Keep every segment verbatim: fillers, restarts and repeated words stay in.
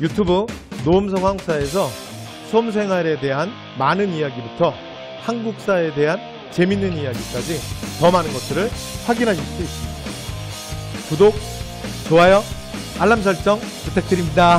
유튜브 노음성 한국사에서 수험생활에 대한 많은 이야기부터 한국사에 대한 재밌는 이야기까지 더 많은 것들을 확인하실 수 있습니다. 구독, 좋아요, 알람 설정 부탁드립니다.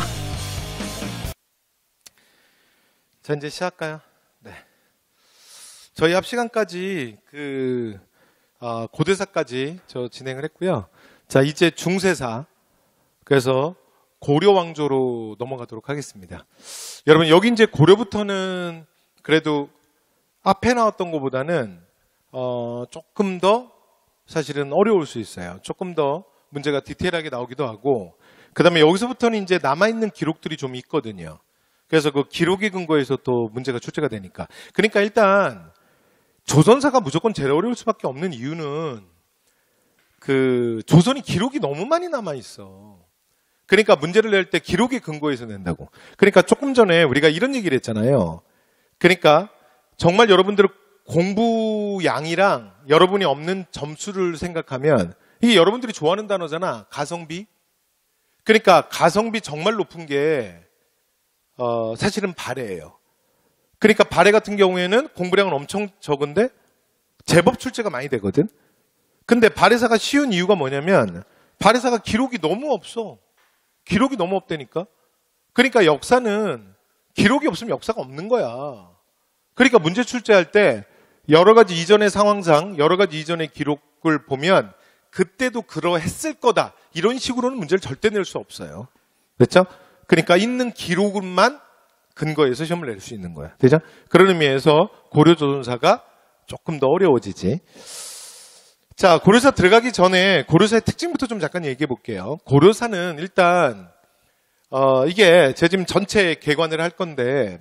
자, 이제 시작할까요? 네. 저희 앞 시간까지 그 어, 고대사까지 저 진행을 했고요. 자, 이제 중세사, 그래서 고려 왕조로 넘어가도록 하겠습니다. 여러분, 여기 이제 고려부터는 그래도 앞에 나왔던 것보다는 어, 조금 더 사실은 어려울 수 있어요. 조금 더 문제가 디테일하게 나오기도 하고, 그 다음에 여기서부터는 이제 남아있는 기록들이 좀 있거든요. 그래서 그 기록에 근거해서 또 문제가 출제가 되니까. 그러니까 일단 조선사가 무조건 제일 어려울 수밖에 없는 이유는 그 조선이 기록이 너무 많이 남아있어. 그러니까 문제를 낼 때 기록에 근거해서 낸다고. 그러니까 조금 전에 우리가 이런 얘기를 했잖아요. 그러니까 정말 여러분들 공부 양이랑 여러분이 없는 점수를 생각하면 이게 여러분들이 좋아하는 단어잖아. 가성비. 그러니까 가성비 정말 높은 게 어, 사실은 발해예요. 그러니까 발해 같은 경우에는 공부량은 엄청 적은데 제법 출제가 많이 되거든. 근데 발해사가 쉬운 이유가 뭐냐면 발해사가 기록이 너무 없어. 기록이 너무 없다니까. 그러니까 역사는 기록이 없으면 역사가 없는 거야. 그러니까 문제 출제할 때 여러 가지 이전의 상황상 여러 가지 이전의 기록을 보면 그때도 그러했을 거다. 이런 식으로는 문제를 절대 낼 수 없어요. 그렇죠? 그러니까 있는 기록만 근거해서 시험을 낼 수 있는 거야. 되죠? 그런 의미에서 고려조선사가 조금 더 어려워지지. 자, 고려사 들어가기 전에 고려사의 특징부터 좀 잠깐 얘기해 볼게요. 고려사는 일단 어, 이게 제가 지금 전체 개관을 할 건데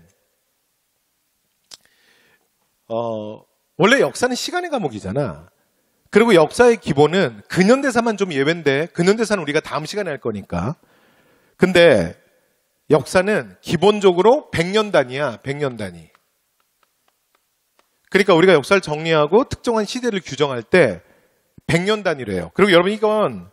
어, 원래 역사는 시간의 과목이잖아. 그리고 역사의 기본은 근현대사만 좀 예외인데 근현대사는 우리가 다음 시간에 할 거니까. 근데 역사는 기본적으로 백 년 단위야. 백 년 단위. 그러니까 우리가 역사를 정리하고 특정한 시대를 규정할 때 백 년 단위로 해요. 그리고 여러분 이건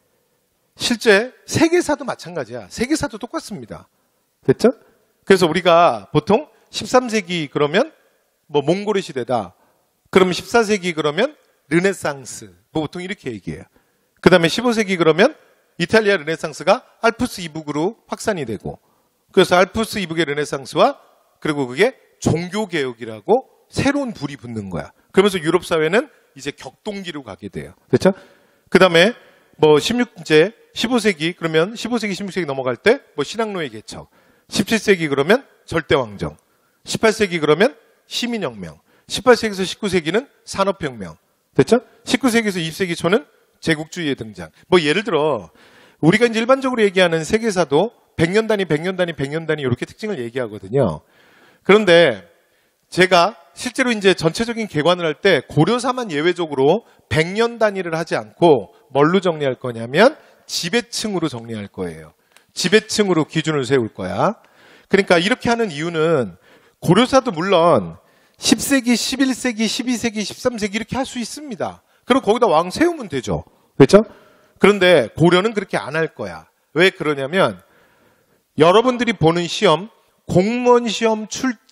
실제 세계사도 마찬가지야. 세계사도 똑같습니다. 됐죠? 그래서 우리가 보통 십삼 세기 그러면 뭐 몽골의 시대다. 그러면 십사 세기 그러면 르네상스. 뭐 보통 이렇게 얘기해요. 그 다음에 십오 세기 그러면 이탈리아 르네상스가 알프스 이북으로 확산이 되고, 그래서 알프스 이북의 르네상스와 그리고 그게 종교개혁이라고 새로운 불이 붙는 거야. 그러면서 유럽 사회는 이제 격동기로 가게 돼요. 그렇죠? 그 다음에 뭐 십육, 이제 십오 세기 그러면 십오 세기, 십육 세기 넘어갈 때 뭐 신학로의 개척. 십칠 세기 그러면 절대왕정. 십팔 세기 그러면 시민혁명. 십팔 세기에서 십구 세기는 산업혁명. 됐죠? 십구 세기에서 이십 세기 초는 제국주의의 등장. 뭐 예를 들어 우리가 이제 일반적으로 얘기하는 세계사도 백 년 단위, 백 년 단위, 백 년 단위 이렇게 특징을 얘기하거든요. 그런데 제가 실제로 이제 전체적인 개관을 할 때 고려사만 예외적으로 백 년 단위를 하지 않고 뭘로 정리할 거냐면 지배층으로 정리할 거예요. 지배층으로 기준을 세울 거야. 그러니까 이렇게 하는 이유는 고려사도 물론 십 세기, 십일 세기, 십이 세기, 십삼 세기 이렇게 할 수 있습니다. 그럼 거기다 왕 세우면 되죠. 그렇죠? 그런데 고려는 그렇게 안 할 거야. 왜 그러냐면 여러분들이 보는 시험, 공무원 시험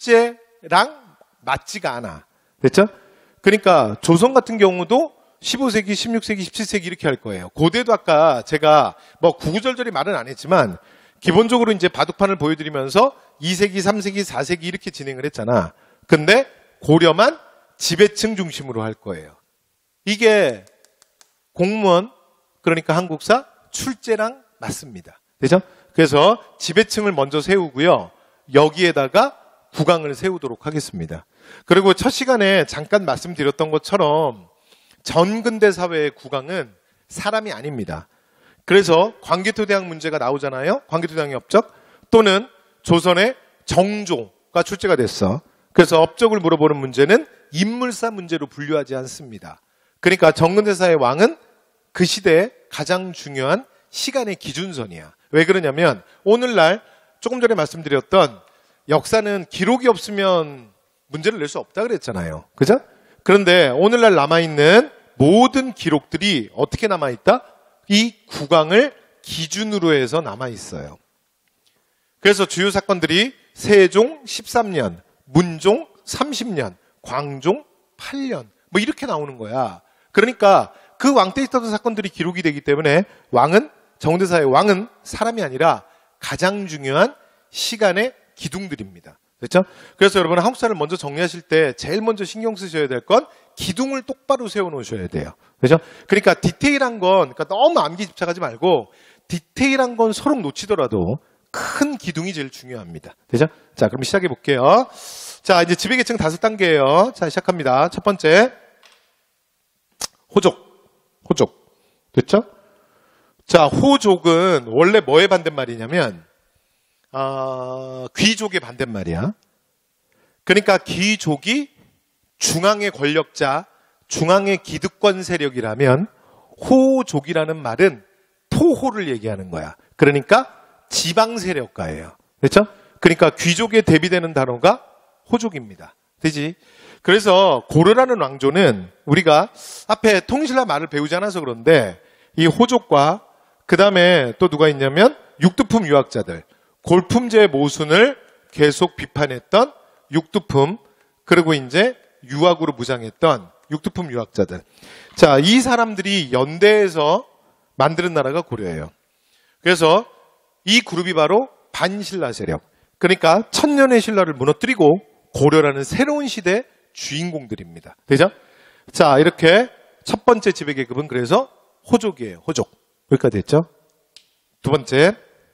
출제랑 맞지가 않아. 됐죠? 그러니까 조선 같은 경우도 십오 세기, 십육 세기, 십칠 세기 이렇게 할 거예요. 고대도 아까 제가 뭐 구구절절히 말은 안 했지만 기본적으로 이제 바둑판을 보여드리면서 이 세기, 삼 세기, 사 세기 이렇게 진행을 했잖아. 근데 고려만 지배층 중심으로 할 거예요. 이게 공무원, 그러니까 한국사 출제랑 맞습니다. 되죠? 그래서 지배층을 먼저 세우고요. 여기에다가 국왕을 세우도록 하겠습니다. 그리고 첫 시간에 잠깐 말씀드렸던 것처럼 전근대 사회의 국왕은 사람이 아닙니다. 그래서 광개토대왕 문제가 나오잖아요. 광개토대왕의 업적 또는 조선의 정조가 출제가 됐어. 그래서 업적을 물어보는 문제는 인물사 문제로 분류하지 않습니다. 그러니까 전근대사의 왕은 그 시대에 가장 중요한 시간의 기준선이야. 왜 그러냐면 오늘날 조금 전에 말씀드렸던 역사는 기록이 없으면 문제를 낼 수 없다 그랬잖아요. 그죠? 그런데 오늘날 남아있는 모든 기록들이 어떻게 남아있다? 이 국왕을 기준으로 해서 남아있어요. 그래서 주요 사건들이 세종 십삼 년, 문종 삼십 년, 광종 팔 년 뭐 이렇게 나오는 거야. 그러니까 그 왕 때 있었던 사건들이 기록이 되기 때문에 왕은 정대사의 왕은 사람이 아니라 가장 중요한 시간의 기둥들입니다. 그렇죠? 그래서 여러분 한국사를 먼저 정리하실 때 제일 먼저 신경 쓰셔야 될 건 기둥을 똑바로 세워놓으셔야 돼요. 그렇죠? 그러니까 디테일한 건 그러니까 너무 암기 집착하지 말고 디테일한 건 서로 놓치더라도 큰 기둥이 제일 중요합니다. 되죠? 자, 그럼 시작해 볼게요. 자, 이제 지배계층 다섯 단계예요. 자, 시작합니다. 첫 번째 호족. 호족. 됐죠? 자, 호족은 원래 뭐의 반대말이냐면 어, 귀족의 반대말이야. 그러니까 귀족이 중앙의 권력자, 중앙의 기득권 세력이라면 호족이라는 말은 토호를 얘기하는 거야. 그러니까 지방 세력가예요. 그렇죠? 그러니까 귀족에 대비되는 단어가 호족입니다. 되지? 그래서 고려라는 왕조는 우리가 앞에 통일신라 말을 배우지 않아서 그런데 이 호족과 그 다음에 또 누가 있냐면 육두품 유학자들, 골품제 모순을 계속 비판했던 육두품, 그리고 이제 유학으로 무장했던 육두품 유학자들. 자, 이 사람들이 연대해서 만드는 나라가 고려예요. 그래서 이 그룹이 바로 반신라 세력. 그러니까 천년의 신라를 무너뜨리고 고려라는 새로운 시대의 주인공들입니다. 되죠? 자, 이렇게 첫 번째 지배계급은 그래서 호족이에요. 호족. 여기까지 됐죠? 두 번째.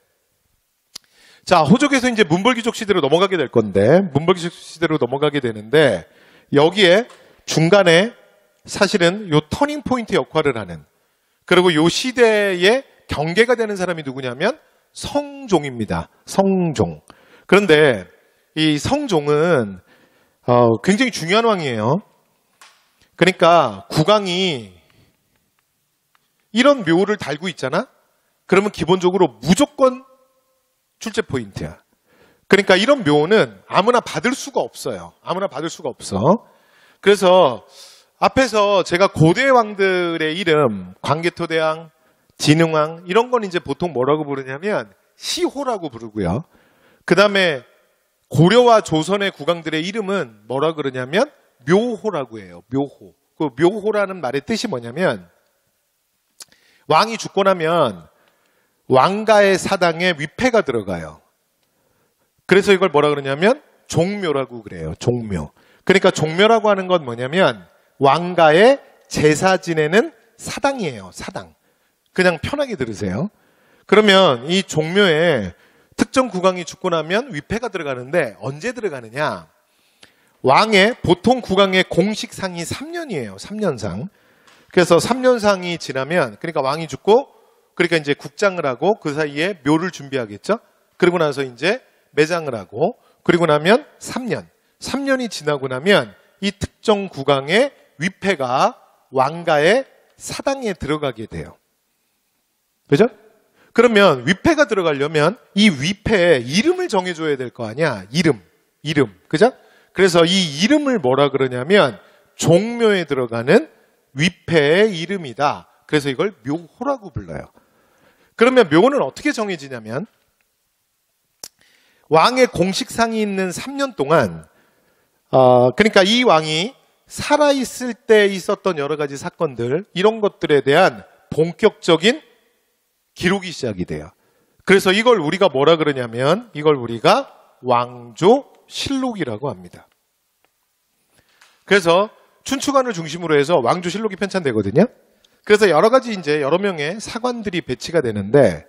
자, 호족에서 이제 문벌귀족 시대로 넘어가게 될 건데, 문벌귀족 시대로 넘어가게 되는데, 여기에 중간에 사실은 요 터닝 포인트 역할을 하는, 그리고 요 시대의 경계가 되는 사람이 누구냐면 성종입니다. 성종. 그런데 이 성종은 어, 굉장히 중요한 왕이에요. 그러니까 국왕이 이런 묘를 달고 있잖아? 그러면 기본적으로 무조건 출제 포인트야. 그러니까 이런 묘는 아무나 받을 수가 없어요. 아무나 받을 수가 없어. 그래서 앞에서 제가 고대 왕들의 이름, 광개토대왕, 진흥왕 이런 건 이제 보통 뭐라고 부르냐면 시호라고 부르고요. 그 다음에 고려와 조선의 국왕들의 이름은 뭐라 그러냐면 묘호라고 해요. 묘호. 그 묘호라는 말의 뜻이 뭐냐면 왕이 죽고 나면 왕가의 사당에 위패가 들어가요. 그래서 이걸 뭐라 그러냐면 종묘라고 그래요. 종묘. 그러니까 종묘라고 하는 건 뭐냐면 왕가의 제사 지내는 사당이에요. 사당. 그냥 편하게 들으세요. 그러면 이 종묘에 특정 국왕이 죽고 나면 위패가 들어가는데 언제 들어가느냐? 왕의 보통 국왕의 공식상이 삼 년이에요. 삼 년상. 그래서 삼 년상이 지나면 그러니까 왕이 죽고 그러니까 이제 국장을 하고 그 사이에 묘를 준비하겠죠. 그리고 나서 이제 매장을 하고 그리고 나면 삼 년. 삼 년이 지나고 나면 이 특정 국왕의 위패가 왕가의 사당에 들어가게 돼요. 그죠? 그러면 위패가 들어가려면 이 위패에 이름을 정해줘야 될 거 아니야. 이름. 이름. 그죠? 그래서 이 이름을 뭐라 그러냐면 종묘에 들어가는 위패의 이름이다. 그래서 이걸 묘호라고 불러요. 그러면 묘는 어떻게 정해지냐면 왕의 공식상이 있는 삼 년 동안 어, 그러니까 이 왕이 살아있을 때 있었던 여러 가지 사건들 이런 것들에 대한 본격적인 기록이 시작이 돼요. 그래서 이걸 우리가 뭐라 그러냐면 이걸 우리가 왕조실록이라고 합니다. 그래서 춘추관을 중심으로 해서 왕조실록이 편찬되거든요. 그래서 여러 가지 이제 여러 명의 사관들이 배치가 되는데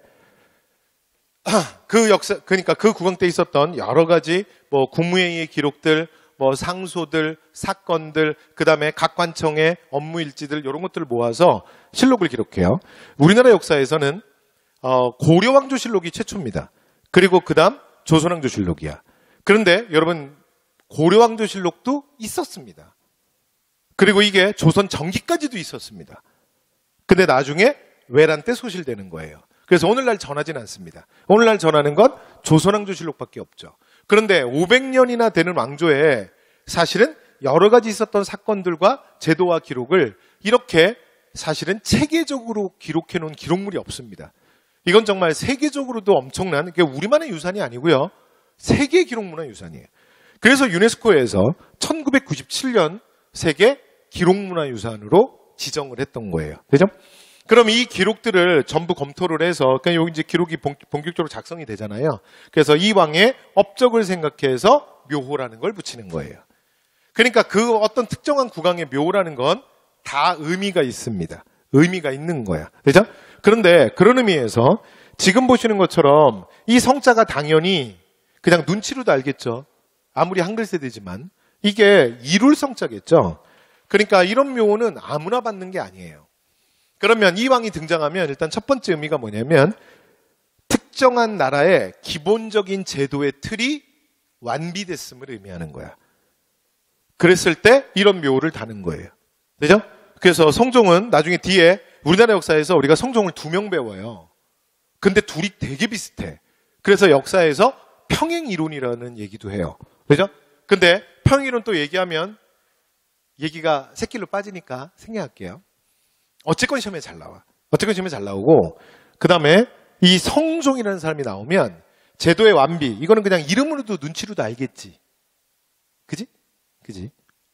그 역사 그러니까 그 국왕 때 있었던 여러 가지 뭐 국무회의의 기록들, 뭐 상소들, 사건들, 그 다음에 각 관청의 업무 일지들 이런 것들을 모아서 실록을 기록해요. 우리나라 역사에서는 어, 고려왕조실록이 최초입니다. 그리고 그 다음 조선왕조실록이야. 그런데 여러분 고려왕조실록도 있었습니다. 그리고 이게 조선 전기까지도 있었습니다. 근데 나중에 외란 때 소실되는 거예요. 그래서 오늘날 전하지는 않습니다. 오늘날 전하는 건 조선왕조실록밖에 없죠. 그런데 오백 년이나 되는 왕조에 사실은 여러 가지 있었던 사건들과 제도와 기록을 이렇게 사실은 체계적으로 기록해 놓은 기록물이 없습니다. 이건 정말 세계적으로도 엄청난, 그게 우리만의 유산이 아니고요. 세계 기록문화 유산이에요. 그래서 유네스코에서 천구백구십칠 년 세계 기록문화 유산으로 지정을 했던 거예요. 그죠? 그럼 이 기록들을 전부 검토를 해서, 그냥 여기 이제 기록이 본격적으로 작성이 되잖아요. 그래서 이 왕의 업적을 생각해서 묘호라는 걸 붙이는 거예요. 그러니까 그 어떤 특정한 국왕의 묘호라는 건 다 의미가 있습니다. 의미가 있는 거야. 그죠? 그런데 그런 의미에서 지금 보시는 것처럼 이 성자가 당연히 그냥 눈치로도 알겠죠. 아무리 한글 세대지만 이게 이룰 성자겠죠. 그러니까 이런 묘호는 아무나 받는 게 아니에요. 그러면 이 왕이 등장하면 일단 첫 번째 의미가 뭐냐면 특정한 나라의 기본적인 제도의 틀이 완비됐음을 의미하는 거야. 그랬을 때 이런 묘호를 다는 거예요. 그죠? 그래서 성종은 나중에 뒤에 우리나라 역사에서 우리가 성종을 두 명 배워요. 근데 둘이 되게 비슷해. 그래서 역사에서 평행이론이라는 얘기도 해요. 그죠? 근데 평행이론 또 얘기하면 얘기가 새길로 빠지니까 생략할게요. 어쨌건 시험에 잘 나와. 어쨌건 시험에 잘 나오고, 그 다음에 이 성종이라는 사람이 나오면 제도의 완비, 이거는 그냥 이름으로도 눈치로도 알겠지. 그지? 그지?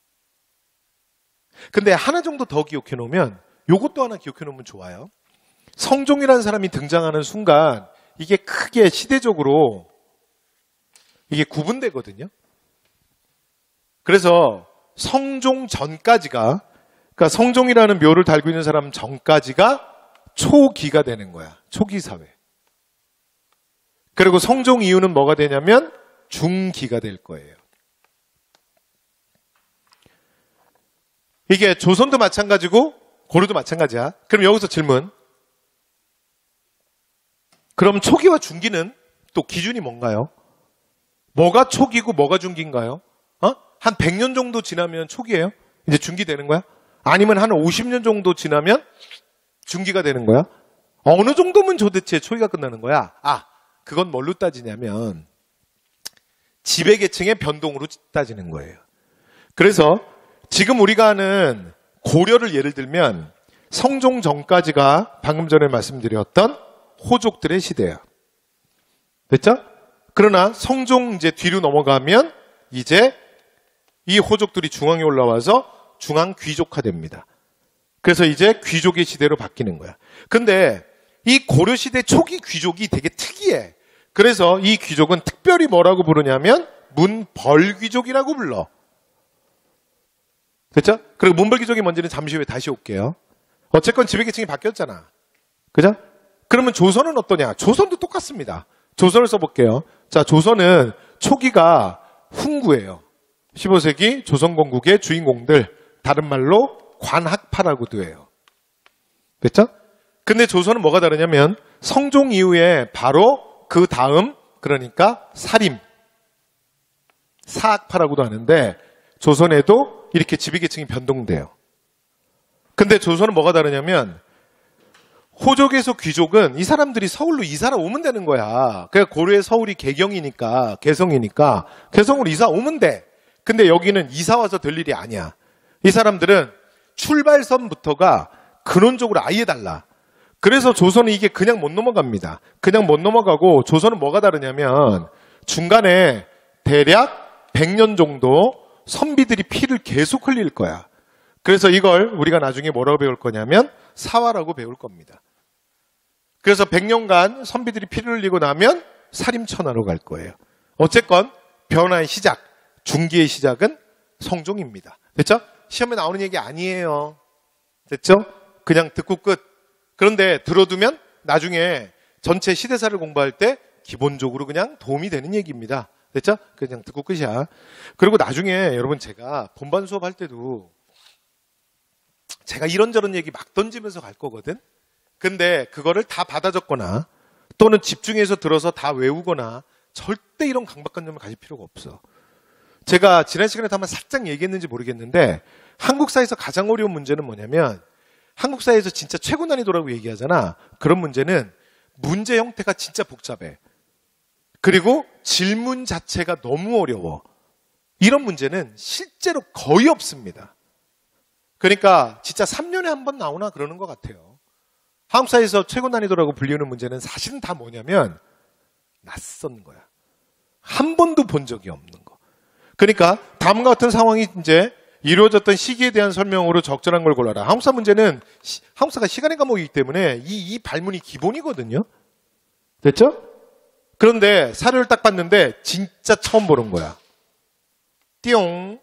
근데 하나 정도 더 기억해 놓으면, 요것도 하나 기억해 놓으면 좋아요. 성종이라는 사람이 등장하는 순간 이게 크게 시대적으로 이게 구분되거든요. 그래서 성종 전까지가, 그러니까 성종이라는 묘를 달고 있는 사람 전까지가 초기가 되는 거야. 초기 사회. 그리고 성종 이후는 뭐가 되냐면 중기가 될 거예요. 이게 조선도 마찬가지고 고려도 마찬가지야. 그럼 여기서 질문. 그럼 초기와 중기는 또 기준이 뭔가요? 뭐가 초기고 뭐가 중기인가요? 어? 한 백 년 정도 지나면 초기예요? 이제 중기 되는 거야? 아니면 한 오십 년 정도 지나면 중기가 되는 거야? 어느 정도면 도대체 초기가 끝나는 거야? 아, 그건 뭘로 따지냐면 지배계층의 변동으로 따지는 거예요. 그래서 지금 우리가 하는 고려를 예를 들면 성종 전까지가 방금 전에 말씀드렸던 호족들의 시대야. 됐죠? 그러나 성종 이제 뒤로 넘어가면 이제 이 호족들이 중앙에 올라와서 중앙 귀족화됩니다. 그래서 이제 귀족의 시대로 바뀌는 거야. 근데 이 고려 시대 초기 귀족이 되게 특이해. 그래서 이 귀족은 특별히 뭐라고 부르냐면 문벌귀족이라고 불러. 됐죠? 그리고 문벌귀족이 뭔지는 잠시 후에 다시 올게요. 어쨌건 지배계층이 바뀌었잖아. 그죠? 그러면 조선은 어떠냐? 조선도 똑같습니다. 조선을 써볼게요. 자, 조선은 초기가 훈구예요. 십오 세기 조선 건국의 주인공들, 다른 말로 관학파라고도 해요. 됐죠? 근데 조선은 뭐가 다르냐면 성종 이후에 바로 그 다음, 그러니까 사림, 사학파라고도 하는데 조선에도 이렇게 지배계층이 변동돼요. 근데 조선은 뭐가 다르냐면 호족에서 귀족은 이 사람들이 서울로 이사를 오면 되는 거야. 그러니까 고려의 서울이 개경이니까, 개성이니까 개성으로 이사 오면 돼. 근데 여기는 이사 와서 될 일이 아니야. 이 사람들은 출발선부터가 근원적으로 아예 달라. 그래서 조선은 이게 그냥 못 넘어갑니다. 그냥 못 넘어가고 조선은 뭐가 다르냐면 중간에 대략 백 년 정도 선비들이 피를 계속 흘릴 거야. 그래서 이걸 우리가 나중에 뭐라고 배울 거냐면 사화라고 배울 겁니다. 그래서 백 년간 선비들이 피를 흘리고 나면 살림천하로 갈 거예요. 어쨌건 변화의 시작, 중기의 시작은 성종입니다. 됐죠? 시험에 나오는 얘기 아니에요. 됐죠? 그냥 듣고 끝. 그런데 들어두면 나중에 전체 시대사를 공부할 때 기본적으로 그냥 도움이 되는 얘기입니다. 됐죠? 그냥 듣고 끝이야. 그리고 나중에 여러분 제가 본반 수업할 때도 제가 이런저런 얘기 막 던지면서 갈 거거든. 근데 그거를 다 받아 적거나 또는 집중해서 들어서 다 외우거나 절대 이런 강박관념을 가질 필요가 없어. 제가 지난 시간에도 한번 살짝 얘기했는지 모르겠는데 한국 사회에서 가장 어려운 문제는 뭐냐면 한국 사회에서 진짜 최고 난이도라고 얘기하잖아. 그런 문제는 문제 형태가 진짜 복잡해. 그리고 질문 자체가 너무 어려워. 이런 문제는 실제로 거의 없습니다. 그러니까 진짜 삼 년에 한 번 나오나 그러는 것 같아요. 한국사에서 최고 난이도라고 불리는 문제는 사실은 다 뭐냐면 낯선 거야. 한 번도 본 적이 없는 거. 그러니까 다음과 같은 상황이 이제 이루어졌던 시기에 대한 설명으로 적절한 걸 골라라. 한국사 문제는 시, 한국사가 시간의 과목이기 때문에 이, 이 발문이 기본이거든요. 됐죠? 그런데 사료를 딱 봤는데 진짜 처음 보는 거야. 띠용.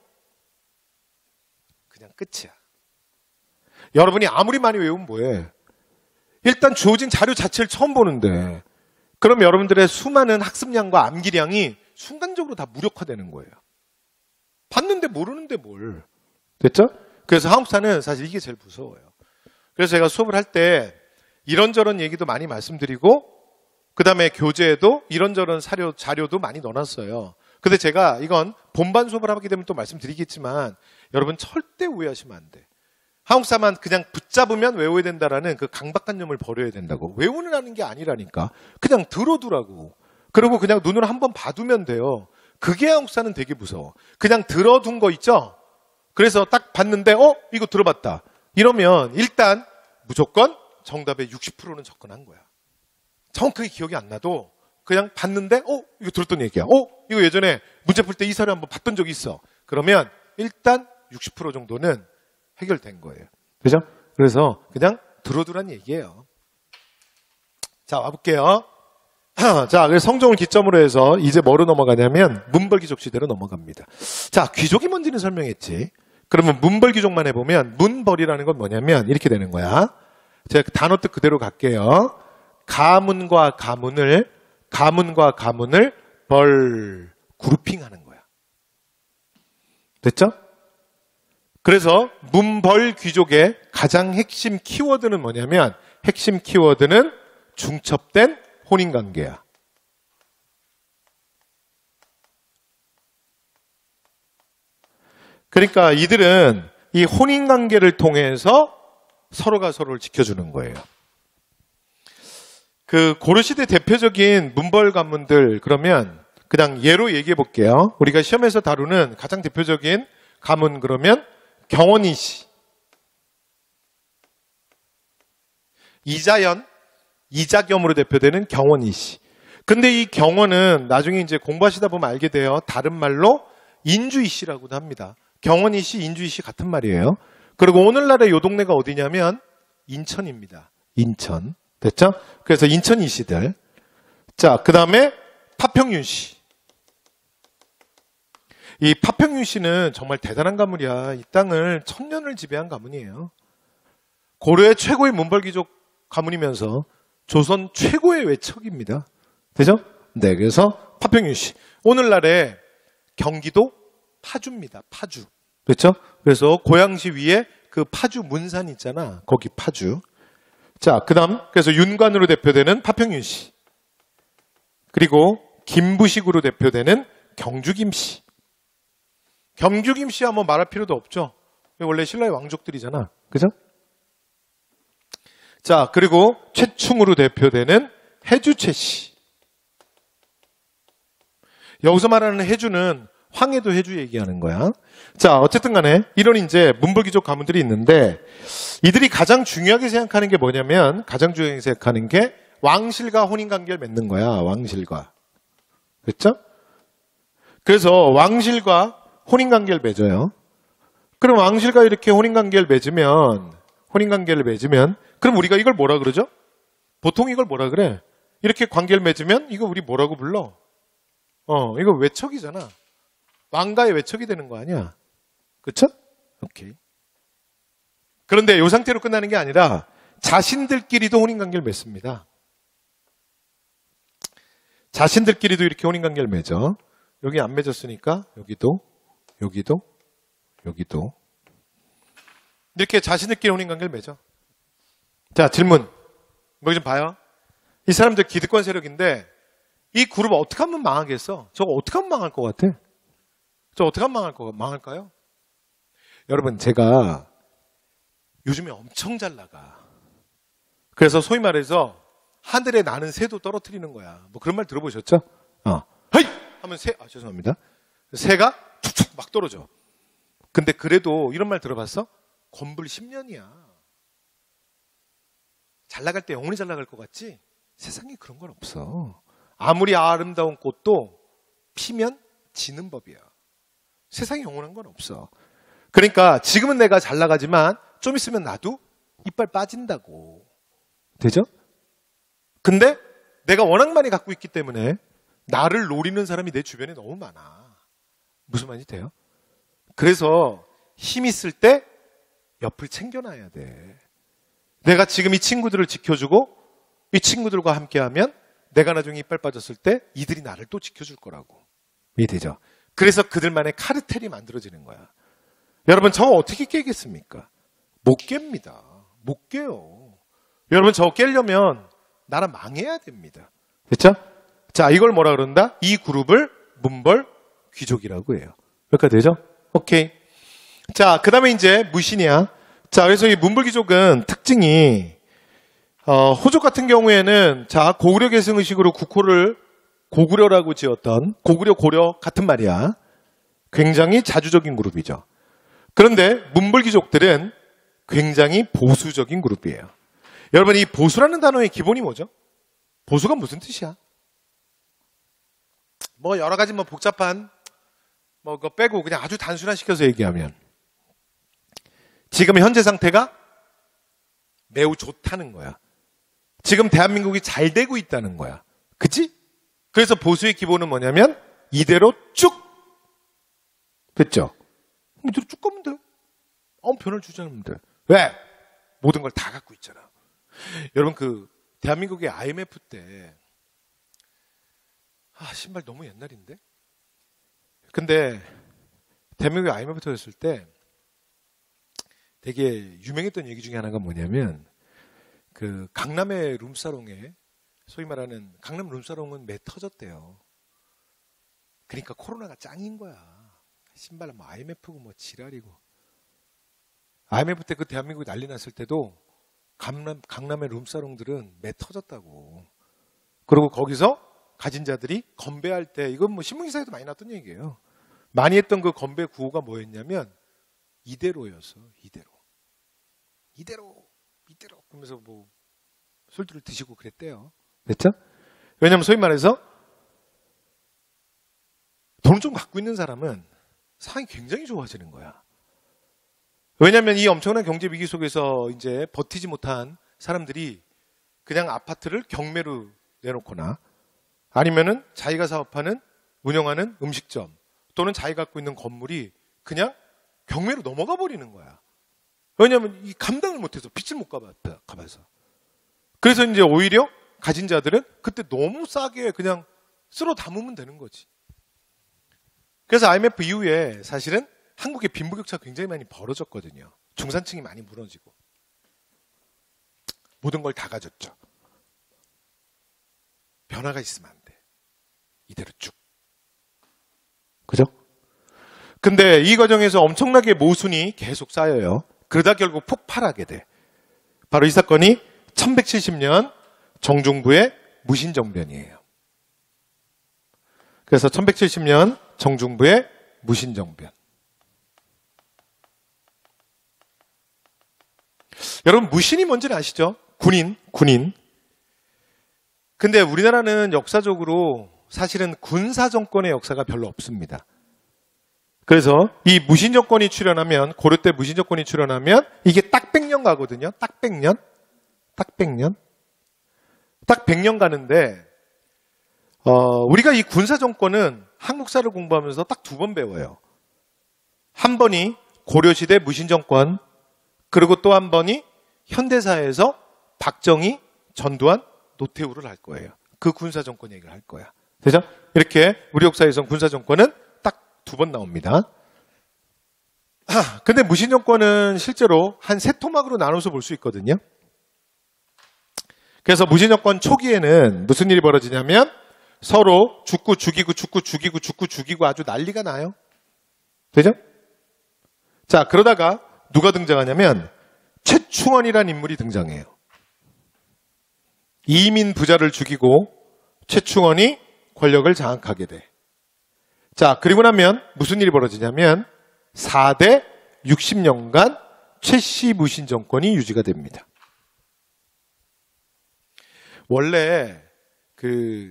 그냥 끝이야. 여러분이 아무리 많이 외우면 뭐해? 일단 주어진 자료 자체를 처음 보는데 그럼 여러분들의 수많은 학습량과 암기량이 순간적으로 다 무력화되는 거예요. 봤는데 모르는데 뭘. 됐죠? 그래서 한국사는 사실 이게 제일 무서워요. 그래서 제가 수업을 할 때 이런저런 얘기도 많이 말씀드리고 그 다음에 교재에도 이런저런 사료, 자료도 많이 넣어놨어요. 근데 제가 이건 본반 수업을 하게 되면 또 말씀드리겠지만 여러분 절대 오해하시면 안 돼. 한국사만 그냥 붙잡으면 외워야 된다라는 그 강박관념을 버려야 된다고. 외우는 게 아니라니까. 그냥 들어두라고. 그리고 그냥 눈으로 한번 봐두면 돼요. 그게 한국사는 되게 무서워. 그냥 들어둔 거 있죠? 그래서 딱 봤는데 어? 이거 들어봤다. 이러면 일단 무조건 정답의 육십 퍼센트는 접근한 거야. 정확하게 기억이 안 나도 그냥 봤는데 어? 이거 들었던 얘기야. 어? 이거 예전에 문제 풀 때 이 사료 한번 봤던 적이 있어. 그러면 일단 육십 퍼센트 정도는 해결된 거예요. 그죠? 그래서 그냥 들어두란 얘기예요. 자, 와볼게요. 자, 그래서 성종을 기점으로 해서 이제 뭐로 넘어가냐면 문벌귀족 시대로 넘어갑니다. 자, 귀족이 뭔지는 설명했지. 그러면 문벌귀족만 해보면 문벌이라는 건 뭐냐면 이렇게 되는 거야. 제가 단어 뜻 그대로 갈게요. 가문과 가문을 가문과 가문을 벌 그룹핑하는 거야. 됐죠? 그래서 문벌귀족의 가장 핵심 키워드는 뭐냐면 핵심 키워드는 중첩된 혼인관계야. 그러니까 이들은 이 혼인관계를 통해서 서로가 서로를 지켜주는 거예요. 그 고려시대 대표적인 문벌 가문들 그러면 그냥 예로 얘기해 볼게요. 우리가 시험에서 다루는 가장 대표적인 가문 그러면 경원이씨, 이자연, 이자겸으로 대표되는 경원이씨. 근데 이 경원은 나중에 이제 공부하시다 보면 알게 돼요. 다른 말로 인주이씨라고도 합니다. 경원이씨, 인주이씨 같은 말이에요. 그리고 오늘날의 요 동네가 어디냐면 인천입니다. 인천. 됐죠? 그래서 인천이씨들. 자, 그 다음에 파평윤씨. 이 파평윤씨는 정말 대단한 가문이야. 이 땅을 천년을 지배한 가문이에요. 고려의 최고의 문벌귀족 가문이면서 조선 최고의 외척입니다. 되죠? 네, 그래서 파평윤씨. 오늘날의 경기도 파주입니다. 파주. 그렇죠? 그래서 고양시 위에 그 파주 문산 있잖아. 거기 파주. 자, 그 다음 그래서 윤관으로 대표되는 파평윤씨. 그리고 김부식으로 대표되는 경주김씨. 경주김씨 한번 말할 필요도 없죠. 원래 신라의 왕족들이잖아. 그죠? 자, 그리고 최충으로 대표되는 해주최씨. 여기서 말하는 해주는 황해도 해주 얘기하는 거야. 자, 어쨌든 간에 이런 이제 문벌귀족 가문들이 있는데 이들이 가장 중요하게 생각하는 게 뭐냐면 가장 중요하게 생각하는 게 왕실과 혼인관계를 맺는 거야. 왕실과. 그렇죠? 그래서 왕실과 혼인관계를 맺어요. 그럼 왕실과 이렇게 혼인관계를 맺으면 혼인관계를 맺으면 그럼 우리가 이걸 뭐라 그러죠? 보통 이걸 뭐라 그래? 이렇게 관계를 맺으면 이거 우리 뭐라고 불러? 어, 이거 외척이잖아. 왕가의 외척이 되는 거 아니야? 그쵸? 오케이. 그런데 이 상태로 끝나는 게 아니라 자신들끼리도 혼인관계를 맺습니다. 자신들끼리도 이렇게 혼인관계를 맺어. 여기 안 맺었으니까 여기도 여기도 여기도 이렇게 자신들끼리 혼인관계를 맺어. 자, 질문. 뭐 좀 봐요. 이 사람들 기득권 세력인데 이 그룹 어떻게 하면 망하겠어? 저거 어떻게 하면 망할 것 같아? 저 어떻게 하면 망할 거, 망할까요? 여러분, 제가 요즘에 엄청 잘 나가. 그래서 소위 말해서 하늘에 나는 새도 떨어뜨리는 거야. 뭐 그런 말 들어보셨죠? 어. 헤이! 하면 새, 아, 죄송합니다. 새가 툭툭 막 떨어져. 근데 그래도 이런 말 들어봤어? 건불 십 년이야. 잘 나갈 때 영원히 잘 나갈 것 같지? 세상에 그런 건 없어. 아무리 아름다운 꽃도 피면 지는 법이야. 세상에 영원한 건 없어. 그러니까 지금은 내가 잘 나가지만 좀 있으면 나도 이빨 빠진다고. 되죠? 근데 내가 워낙 많이 갖고 있기 때문에 나를 노리는 사람이 내 주변에 너무 많아. 무슨 말인지 돼요? 그래서 힘 있을 때 옆을 챙겨놔야 돼. 내가 지금 이 친구들을 지켜주고 이 친구들과 함께하면 내가 나중에 이빨 빠졌을 때 이들이 나를 또 지켜줄 거라고. 이해되죠? 그래서 그들만의 카르텔이 만들어지는 거야. 여러분 저거 어떻게 깨겠습니까? 못 깹니다. 못 깨요. 여러분 저거 깨려면 나라 망해야 됩니다. 됐죠? 자, 이걸 뭐라 그런다? 이 그룹을 문벌 귀족이라고 해요. 여기까지 되죠? 오케이. 자, 그 다음에 이제 무신이야. 자, 그래서 이 문벌 귀족은 특징이 어, 호족 같은 경우에는 자 고구려 계승의식으로 국호를 고구려라고 지었던 고구려 고려 같은 말이야. 굉장히 자주적인 그룹이죠. 그런데 문벌 귀족들은 굉장히 보수적인 그룹이에요. 여러분 이 보수라는 단어의 기본이 뭐죠? 보수가 무슨 뜻이야? 뭐 여러 가지 뭐 복잡한 뭐 그거 빼고 그냥 아주 단순화시켜서 얘기하면 지금 현재 상태가 매우 좋다는 거야. 지금 대한민국이 잘 되고 있다는 거야. 그치? 그래서 보수의 기본은 뭐냐면 이대로 쭉 됐죠? 이대로 쭉 가면 돼요. 아무 변화를 주지 않으면 돼. 왜? 모든 걸 다 갖고 있잖아. 여러분 그 대한민국의 아이엠에프 때 아, 신발 너무 옛날인데? 근데 대한민국의 아이엠에프 때였을 때 되게 유명했던 얘기 중에 하나가 뭐냐면 그 강남의 룸사롱에 소위 말하는 강남 룸사롱은 매 터졌대요. 그러니까 코로나가 짱인 거야. 신발 뭐 아이엠에프고 뭐 지랄이고. 아이엠에프 때 그 대한민국이 난리 났을 때도 강남, 강남의 룸사롱들은 매 터졌다고. 그리고 거기서 가진 자들이 건배할 때 이건 뭐 신문기사에도 많이 났던 얘기예요. 많이 했던 그 건배 구호가 뭐였냐면 이대로였어. 이대로. 이대로. 이대로. 그러면서 뭐 술들을 드시고 그랬대요. 됐죠? 왜냐면 소위 말해서 돈을 좀 갖고 있는 사람은 상황이 굉장히 좋아지는 거야. 왜냐면 이 엄청난 경제 위기 속에서 이제 버티지 못한 사람들이 그냥 아파트를 경매로 내놓거나 아니면은 자기가 사업하는 운영하는 음식점 또는 자기가 갖고 있는 건물이 그냥 경매로 넘어가 버리는 거야. 왜냐하면 이 감당을 못해서 빚을 못 갚아서. 그래서 이제 오히려 가진 자들은 그때 너무 싸게 그냥 쓸어 담으면 되는 거지. 그래서 아이엠에프 이후에 사실은 한국의 빈부격차가 굉장히 많이 벌어졌거든요. 중산층이 많이 무너지고. 모든 걸 다 가졌죠. 변화가 있으면 안 돼. 이대로 쭉. 그죠? 근데 이 과정에서 엄청나게 모순이 계속 쌓여요. 그러다 결국 폭발하게 돼. 바로 이 사건이 천백칠십 년 정중부의 무신정변이에요. 그래서 천백칠십 년 정중부의 무신정변. 여러분 무신이 뭔지는 아시죠? 군인, 군인. 근데 우리나라는 역사적으로 사실은 군사정권의 역사가 별로 없습니다. 그래서 이 무신정권이 출현하면, 고려 때 무신정권이 출현하면 이게 딱 백 년 가거든요. 딱 백 년. 딱 백 년. 딱 백 년 가는데 어, 우리가 이 군사정권은 한국사를 공부하면서 딱 두 번 배워요. 한 번이 고려시대 무신정권, 그리고 또 한 번이 현대사에서 박정희, 전두환, 노태우를 할 거예요. 그 군사정권 얘기를 할 거야. 그죠? 이렇게 우리 역사에서 군사정권은 딱 두 번 나옵니다. 아, 근데 무신정권은 실제로 한 세 토막으로 나눠서 볼 수 있거든요. 그래서 무신정권 초기에는 무슨 일이 벌어지냐면 서로 죽고 죽이고 죽고 죽이고 죽고 죽이고 아주 난리가 나요. 되죠? 자, 그러다가 누가 등장하냐면 최충원이라는 인물이 등장해요. 이민 부자를 죽이고 최충원이 권력을 장악하게 돼. 자, 그리고 나면 무슨 일이 벌어지냐면 사 대 육십 년간 최씨 무신 정권이 유지가 됩니다. 원래 그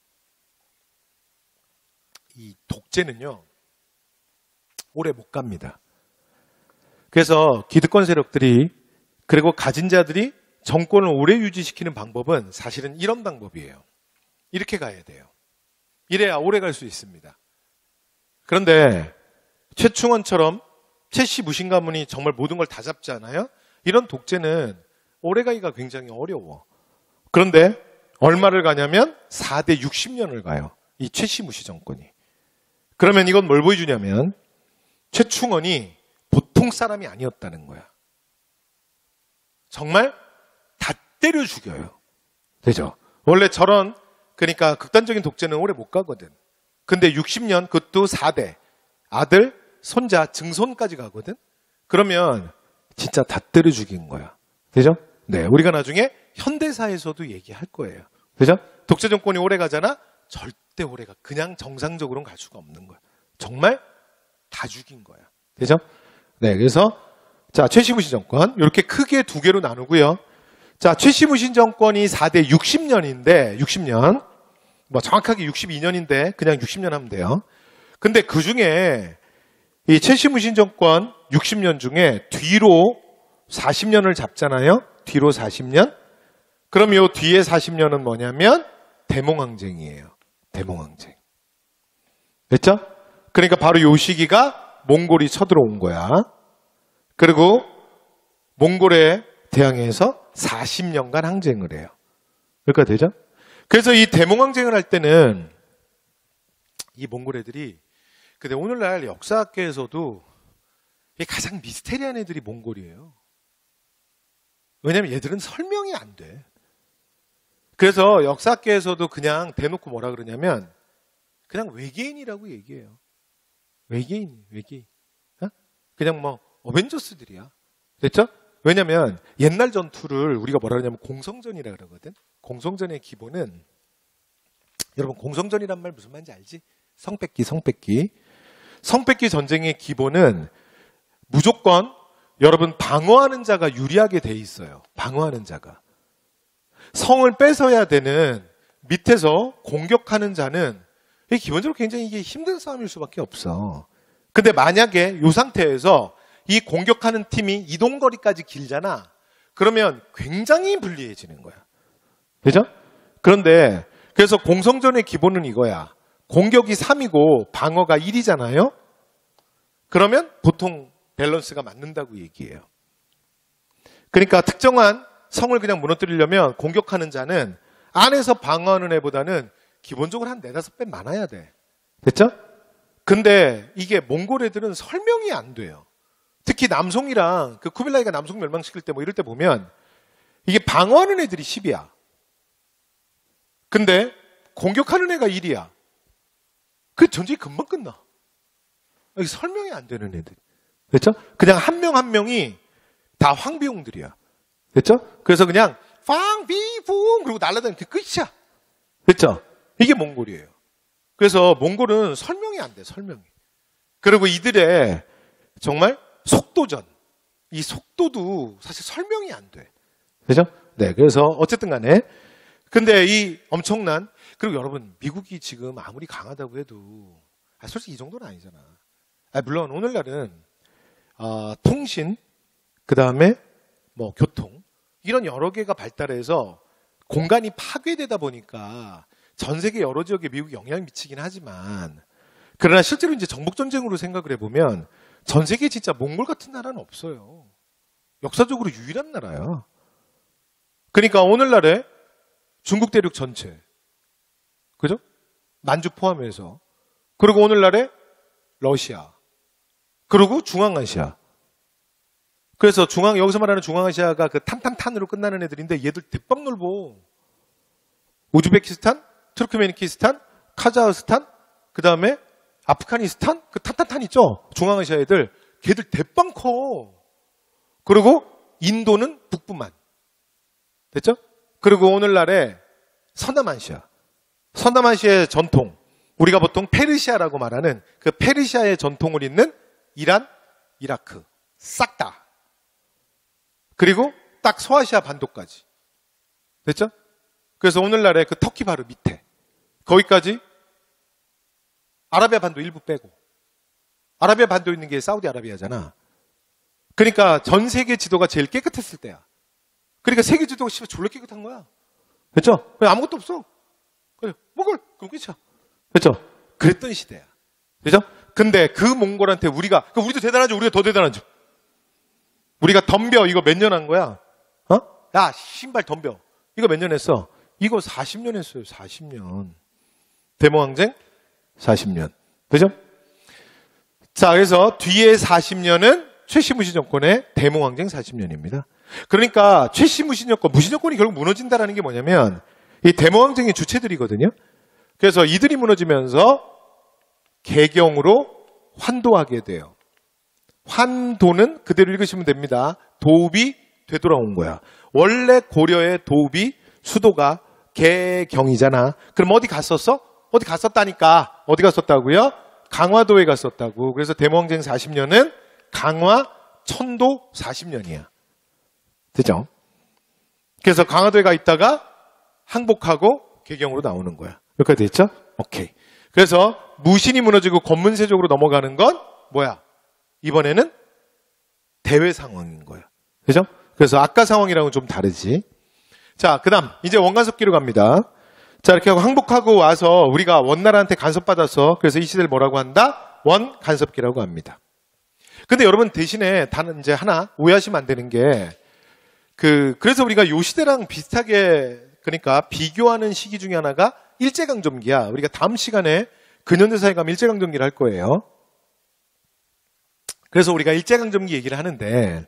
이 독재는요 오래 못 갑니다. 그래서 기득권 세력들이 그리고 가진 자들이 정권을 오래 유지시키는 방법은 사실은 이런 방법이에요. 이렇게 가야 돼요. 이래야 오래 갈 수 있습니다. 그런데 최충원처럼 최씨무신 가문이 정말 모든 걸 다 잡지 않아요? 이런 독재는 오래 가기가 굉장히 어려워. 그런데 얼마를 가냐면 사 대 육십 년을 가요. 이 최씨무시 정권이. 그러면 이건 뭘 보여주냐면 최충원이 보통 사람이 아니었다는 거야. 정말 다 때려 죽여요. 되죠? 원래 저런 그러니까 극단적인 독재는 오래 못 가거든. 근데 육십 년 그것도 사 대 아들, 손자, 증손까지 가거든. 그러면 진짜 다 때려 죽인 거야. 되죠? 네, 우리가 나중에 현대사에서도 얘기할 거예요. 그죠? 독재 정권이 오래 가잖아? 절대 오래 가. 그냥 정상적으로는 갈 수가 없는 거야. 정말 다 죽인 거야. 되죠? 네, 그래서 자, 최씨무신 정권 이렇게 크게 두 개로 나누고요. 자, 최씨무신 정권이 사 대 육십 년인데 육십 년 뭐 정확하게 육십이 년인데 그냥 육십 년 하면 돼요. 근데 그 중에 이 최씨무신 정권 육십 년 중에 뒤로 사십 년을 잡잖아요. 뒤로 사십 년. 그럼 요 뒤에 사십 년은 뭐냐면 대몽항쟁이에요. 대몽항쟁. 됐죠? 그러니까 바로 요 시기가 몽골이 쳐들어온 거야. 그리고 몽골에 대항해서 사십 년간 항쟁을 해요. 그러니까 되죠? 그래서 이 대몽항쟁을 할 때는 이 몽골 애들이 근데 오늘날 역사학계에서도 가장 미스테리한 애들이 몽골이에요. 왜냐면 얘들은 설명이 안 돼. 그래서 역사학계에서도 그냥 대놓고 뭐라 그러냐면 그냥 외계인이라고 얘기해요. 외계인, 외계인. 어? 그냥 뭐 어벤져스들이야. 됐죠? 왜냐면 옛날 전투를 우리가 뭐라 그러냐면 공성전이라 그러거든. 공성전의 기본은 여러분 공성전이란 말 무슨 말인지 알지? 성 뺏기, 성 뺏기. 성 뺏기 전쟁의 기본은 무조건 여러분 방어하는 자가 유리하게 돼 있어요. 방어하는 자가. 성을 뺏어야 되는 밑에서 공격하는 자는 기본적으로 굉장히 이게 힘든 싸움일 수밖에 없어. 근데 만약에 이 상태에서 이 공격하는 팀이 이동거리까지 길잖아. 그러면 굉장히 불리해지는 거야. 그죠? 그런데 그래서 공성전의 기본은 이거야. 공격이 삼이고 방어가 일이잖아요. 그러면 보통 밸런스가 맞는다고 얘기해요. 그러니까 특정한 성을 그냥 무너뜨리려면 공격하는 자는 안에서 방어하는 애보다는 기본적으로 한 네다섯 배 많아야 돼. 됐죠? 근데 이게 몽골 애들은 설명이 안 돼요. 특히 남송이랑 그 쿠빌라이가 남송 멸망시킬 때 뭐 이럴 때 보면 이게 방어하는 애들이 십이야. 근데 공격하는 애가 일이야. 그 전쟁이 금방 끝나. 이게 설명이 안 되는 애들. 됐죠? 그냥 한 명 한 명이 다 황비용들이야. 됐죠? 그래서 그냥 황비붕 그리고 날아다니는 게 끝이야. 됐죠? 이게 몽골이에요. 그래서 몽골은 설명이 안 돼. 설명이. 그리고 이들의 정말 속도전. 이 속도도 사실 설명이 안 돼. 그죠? 네. 그래서 어쨌든 간에 근데 이 엄청난 그리고 여러분 미국이 지금 아무리 강하다고 해도 아, 솔직히 이 정도는 아니잖아. 아, 물론 오늘날은 어, 통신 그 다음에 뭐 교통 이런 여러 개가 발달해서 공간이 파괴되다 보니까 전 세계 여러 지역에 미국이 영향을 미치긴 하지만 그러나 실제로 이제 정복전쟁으로 생각을 해보면 전 세계에 진짜 몽골 같은 나라는 없어요. 역사적으로 유일한 나라야. 그러니까 오늘날에 중국 대륙 전체 그죠? 만주 포함해서 그리고 오늘날에 러시아 그리고 중앙아시아 그래서 중앙 여기서 말하는 중앙아시아가 그 탄탄탄으로 끝나는 애들인데 얘들 대빵 넓어. 우즈베키스탄, 투르크메니키스탄, 카자흐스탄, 그 다음에 아프가니스탄, 그 탄탄탄 있죠? 중앙아시아 애들 걔들 대빵 커. 그리고 인도는 북부만. 됐죠? 그리고 오늘날에 서남아시아. 서남아시아의 전통. 우리가 보통 페르시아라고 말하는 그 페르시아의 전통을 잇는 이란, 이라크. 싹 다. 그리고 딱 소아시아 반도까지. 됐죠? 그래서 오늘날의 그 터키 바로 밑에 거기까지 아라비아 반도 일부 빼고 아라비아 반도 있는 게 사우디아라비아잖아. 그러니까 전 세계 지도가 제일 깨끗했을 때야. 그러니까 세계 지도가 씨발 졸라 깨끗한 거야. 그렇죠? 아무것도 없어. 그래, 몽골 그럼 끝이야. 그렇죠? 그랬던 시대야. 그렇죠? 근데 그 몽골한테 우리가 그러니까 우리도 대단하죠. 우리가 더 대단하죠. 우리가 덤벼 이거 몇 년 한 거야? 어? 야 신발 덤벼. 이거 몇 년 했어? 이거 사십 년 했어요. 사십 년. 대모항쟁 사십 년. 그죠? 자, 그래서 뒤에 사십 년은 최씨 무신정권의 대모항쟁 사십 년입니다. 그러니까 최씨 무신정권, 무신정권이 결국 무너진다라는 게 뭐냐면 이 대모항쟁의 주체들이거든요. 그래서 이들이 무너지면서 개경으로 환도하게 돼요. 환도는 그대로 읽으시면 됩니다. 도읍이 되돌아온 거야. 원래 고려의 도읍이 수도가 개경이잖아. 그럼 어디 갔었어? 어디 갔었다니까. 어디 갔었다고요? 강화도에 갔었다고. 그래서 대모항쟁 사십 년은 강화 천도 사십 년이야. 되죠? 그래서 강화도에 가 있다가 항복하고 개경으로 나오는 거야. 여기까지 됐죠? 오케이. 그래서 무신이 무너지고 권문세족으로 넘어가는 건 뭐야? 이번에는 대외 상황인 거야. 그죠? 그래서 아까 상황이랑은 좀 다르지. 자, 그 다음 이제 원간섭기로 갑니다. 자, 이렇게 하고 항복하고 와서 우리가 원나라한테 간섭받아서 그래서 이 시대를 뭐라고 한다? 원간섭기라고 합니다. 근데 여러분 대신에 단 이제 하나 오해하시면 안 되는 게 그 그래서 우리가 요 시대랑 비슷하게 그러니까 비교하는 시기 중에 하나가 일제강점기야. 우리가 다음 시간에 근현대사에 가면 일제강점기를 할 거예요. 그래서 우리가 일제강점기 얘기를 하는데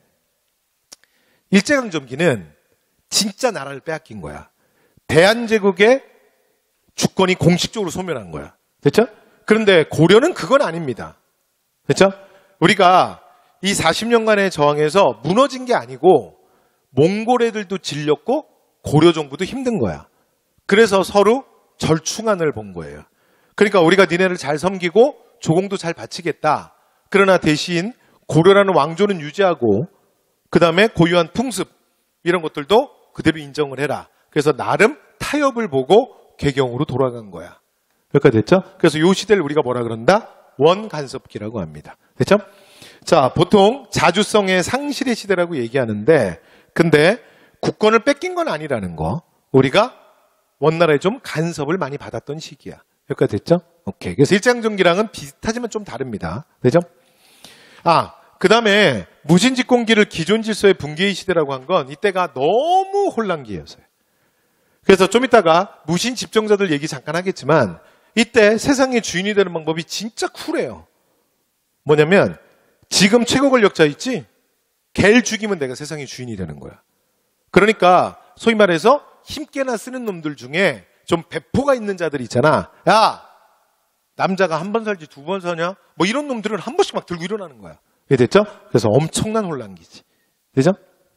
일제강점기는 진짜 나라를 빼앗긴 거야. 대한제국의 주권이 공식적으로 소멸한 거야. 됐죠? 그런데 고려는 그건 아닙니다. 됐죠? 우리가 이 사십 년간의 저항에서 무너진 게 아니고 몽골 애들도 질렸고 고려 정부도 힘든 거야. 그래서 서로 절충안을 본 거예요. 그러니까 우리가 니네를 잘 섬기고 조공도 잘 바치겠다. 그러나 대신 고려라는 왕조는 유지하고 그 다음에 고유한 풍습 이런 것들도 그대로 인정을 해라. 그래서 나름 타협을 보고 개경으로 돌아간 거야. 여기까지 됐죠? 그래서 이 시대를 우리가 뭐라 그런다? 원간섭기라고 합니다. 됐죠? 자, 보통 자주성의 상실의 시대라고 얘기하는데 근데 국권을 뺏긴 건 아니라는 거. 우리가 원나라에 좀 간섭을 많이 받았던 시기야. 여기까지 됐죠? 오케이. 그래서 일제강점기랑은 비슷하지만 좀 다릅니다. 되죠? 아, 그 다음에 무신집권기를 기존질서의 붕괴의 시대라고 한 건 이때가 너무 혼란기였어요. 그래서 좀 이따가 무신집정자들 얘기 잠깐 하겠지만 이때 세상의 주인이 되는 방법이 진짜 쿨해요. 뭐냐면 지금 최고 권력자 있지? 걔를 죽이면 내가 세상의 주인이 되는 거야. 그러니까 소위 말해서 힘께나 쓰는 놈들 중에 좀 배포가 있는 자들 있잖아. 야, 남자가 한 번 살지 두 번 사냐? 뭐 이런 놈들은 한 번씩 막 들고 일어나는 거야. 이해 됐죠? 그래서 엄청난 혼란기지. 되죠?